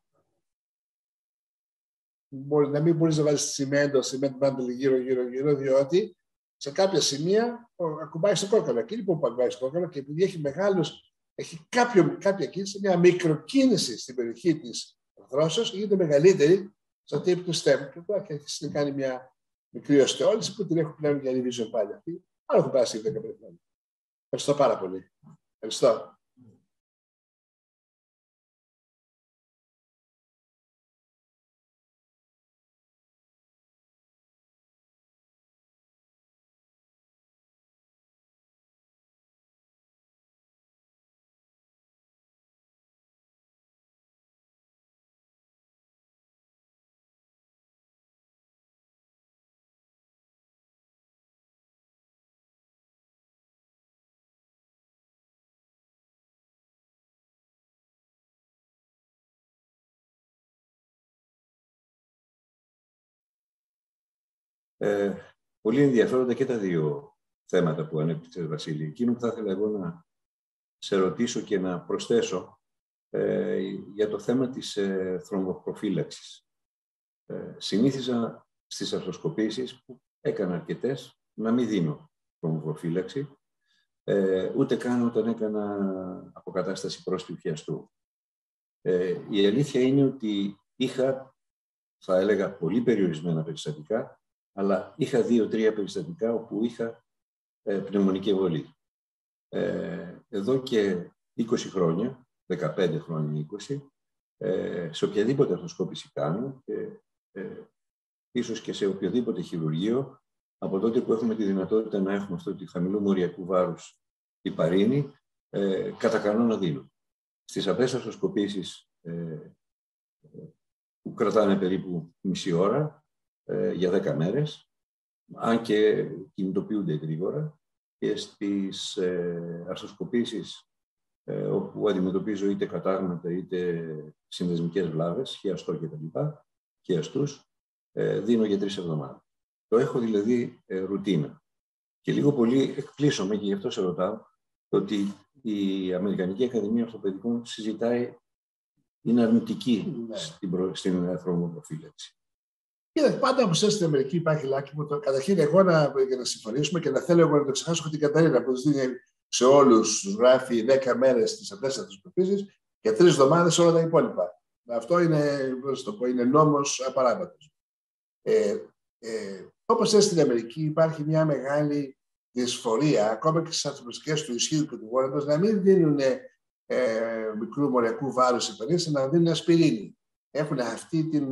S4: μπορεί, να μην μπορείς να βάλεις τσιμέντο, τσιμέντο μπάντελ γύρω-γύρω-γύρω, διότι σε κάποια σημεία ακουμπάει στο κόκκαλο. Εκείνη που ακουμπάει στο κόκκαλο και επειδή έχει μεγάλους, έχει κάποιο, κάποια κίνηση, μια μικροκίνηση στην περιοχή της αρθρώσεως, γίνεται μεγαλύτερη στο τύπο του στέμου. Και τώρα έχει να κάνει μια μικρή οστεόληση που την έχω πλέον για revision πάλι αυτή. Άρα έχω περάσει δεκαπέντε χρόνια. Ευχαριστώ πάρα πολύ. Ευχαριστώ.
S2: Ε, πολύ ενδιαφέροντα και τα δύο θέματα που ανέπτυξες, Βασίλη. Εκείνο που θα ήθελα εγώ να σε ρωτήσω και να προσθέσω ε, για το θέμα της ε, θρομβοπροφύλαξης. Ε, συνήθιζα στις αρθροσκοπήσεις που έκανα αρκετές να μην δίνω θρομβοπροφύλαξη, ε, ούτε καν όταν έκανα αποκατάσταση πρόσθετου χιαστού. Ε, η αλήθεια είναι ότι είχα, θα έλεγα, πολύ περιορισμένα περιστατικά, αλλά είχα δύο-τρία περιστατικά όπου είχα ε, πνευμονική εμβολή. Ε, εδώ και είκοσι χρόνια, δεκαπέντε χρόνια, είκοσι, ε, σε οποιαδήποτε αρθροσκόπηση κάνω, ε, ε, ίσως και σε οποιοδήποτε χειρουργείο, από τότε που έχουμε τη δυνατότητα να έχουμε αυτό το χαμηλού μοριακού βάρους ηπαρίνη, ε, κατά κανόνα δίνω. Στις απλές αρθροσκοπήσεις ε, που κρατάνε περίπου μισή ώρα, για δέκα μέρες, αν και κινητοποιούνται γρήγορα, και στις ε, αρθροσκοπήσεις ε, όπου αντιμετωπίζω είτε κατάγματα είτε συνδεσμικές βλάβες, χιαστό κτλ. Χιαστούς, ε, δίνω για τρεις εβδομάδες. Το έχω δηλαδή ε, ρουτίνα. Και λίγο πολύ εκπλήσωμαι, και γι' αυτό σε ρωτάω, ότι η Αμερικανική Ακαδημία Ορθοπαιδικών συζητάει, είναι αρνητική ναι. στην, στην θρομβοπροφύλαξη.
S4: Κοίτα, πάντα όπως στην Αμερική υπάρχει λάκι μου. Το, καταρχήν, εγώ να, για να συμφωνήσουμε και να θέλω εγώ να το ξεχάσω, έχω την Καταρίνα που του δίνει σε όλους, τους γράφει δέκα μέρες τις απλές αρθροσκοπήσεις και τρεις εβδομάδες όλα τα υπόλοιπα. Αυτό είναι, πώς το πω, είναι νόμος απαράβατος. Ε, ε, όπως στην Αμερική υπάρχει μια μεγάλη δυσφορία, ακόμα και στις αρθροσκοπικές του ισχύου και του γόνατος, να μην δίνουν ε, μικρού μοριακού βάρους υπερήσεις, να δίνουν ασπιρίνη. Έχουν αυτή την.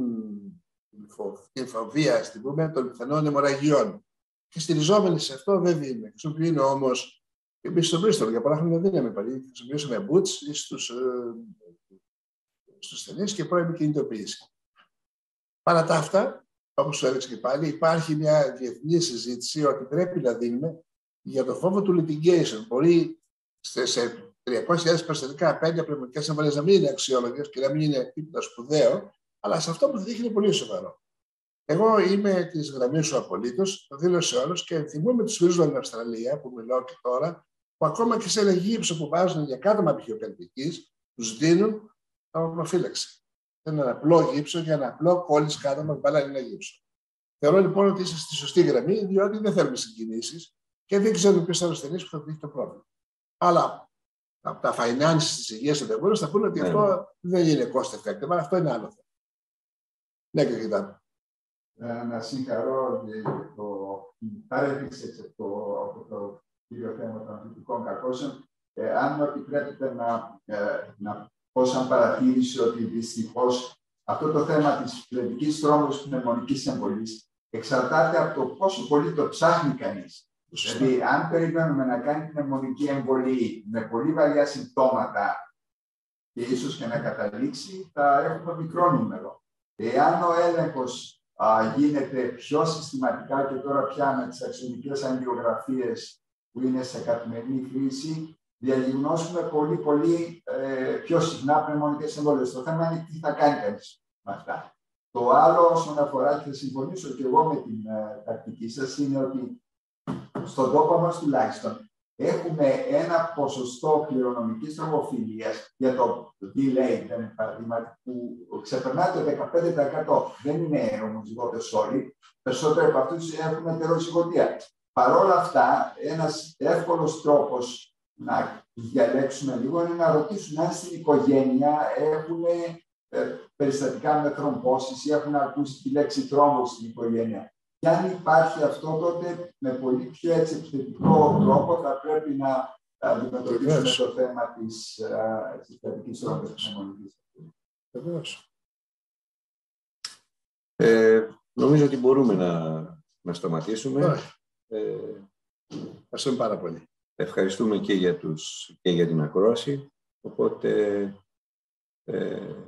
S4: την φοβία, στην πούμε, των πιθανών αιμορραγιών. Και στηριζόμενοι σε αυτό δεν δίνουμε. Χρησιμοποιούν όμως, εμείς στο Bristol για πολλά χρόνια δεν δίναμε πάλι. Χρησιμοποιούσαμε boots στους, ε, στους στενείς και πρώιμη κινητοποίηση. Παρά τα αυτά, όπως σου έδειξε και πάλι, υπάρχει μια διεθνή συζήτηση ότι πρέπει να δίνουμε για το φόβο του litigation. Μπορεί σε, σε τριακόσιες χιλιάδες περιστατικά πέντε πνευμονικές εμβολίες να μην είναι αξιόλογες και να μην είναι τίποτα σπουδαίο, αλλά σε αυτό που θα δείχνει είναι πολύ σοβαρό. Εγώ είμαι τη γραμμή σου απολύτως, το δήλω σε όλους και θυμούμαι του φίλους μου στην Αυστραλία που μιλάω και τώρα, που ακόμα και σε ένα γύψο που βάζουν για κάτωμα πηχιοκαρδικής, τους δίνουν θρομβοπροφύλαξη. Είναι ένα απλό γύψο για ένα απλό κόλλης κάτωμα που βάλανε ένα γύψο. Θεωρώ λοιπόν ότι είσαι στη σωστή γραμμή, διότι δεν θέλουμε συγκινήσεις και δεν ξέρουμε ποιος είναι ο ασθενής που θα δείχνει το πρόβλημα. Αλλά από τα finances της υγείας εντεγόρως θα πούνε ότι ναι, αυτό δεν είναι cost effective, αλλά αυτό είναι άλλο θέμα. Ναι, και κοιτάμε.
S1: Να συγχαρώ το παρέμβησε το, το κύριο θέμα των ανθεκτικών κακώσεων. Ε, αν μου επιτρέπετε να, ε, να πω σαν παρατήρηση ότι δυστυχώς αυτό το θέμα της πλευρικής θρόμβωσης πνευμονικής εμβολής εξαρτάται από το πόσο πολύ το ψάχνει κανείς. Δηλαδή, αν περιμένουμε να κάνει πνευμονική εμβολή με πολύ βαριά συμπτώματα και ίσως και να καταλήξει, θα έχουμε μικρό νούμερο. Εάν ο έλεγχος α, γίνεται πιο συστηματικά και τώρα πια με τις αξιολογικές αγγιογραφίες που είναι σε καθημερινή χρήση, διαγνώσουμε πολύ, πολύ ε, πιο συχνά πνευμονικές εμβολίες. Το θέμα είναι τι θα κάνει κανείς με αυτά. Το άλλο, όσον αφορά, και θα συμφωνήσω και εγώ με την ε, τακτική σας, είναι ότι στον τόπο μας τουλάχιστον έχουμε ένα ποσοστό κληρονομικής τρομοφιλίας για το delay, παραδείγμα, που ξεπερνά το δεκαπέντε τοις εκατό. Δεν είναι ομοζυγότες όλοι, περισσότερο από αυτούς έχουν ετεροζυγωτία. Παρ' όλα αυτά, ένας εύκολος τρόπος να διαλέξουμε λίγο είναι να ρωτήσουν αν στην οικογένεια έχουν ε, περιστατικά με θρομбώσεις ή έχουν ακούσει τη λέξη θρόμβος στην οικογένεια. Και αν υπάρχει αυτό, τότε με πολύ πιο έτσι επιθετικό τρόπο θα πρέπει να αντιμετωπίσουμε το θέμα της συστατικής θρομβοπνευμονικής.
S2: Βεβαίως. Ε, νομίζω ότι μπορούμε να, να σταματήσουμε.
S4: Ε, Ευχαριστούμε πάρα πολύ.
S2: Ευχαριστούμε και για, τους, και για την ακρόαση. Οπότε ε,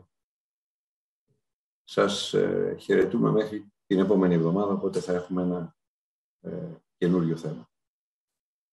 S2: σας ε, χαιρετούμε μέχρι την επόμενη εβδομάδα, οπότε θα έχουμε ένα ε, καινούριο θέμα.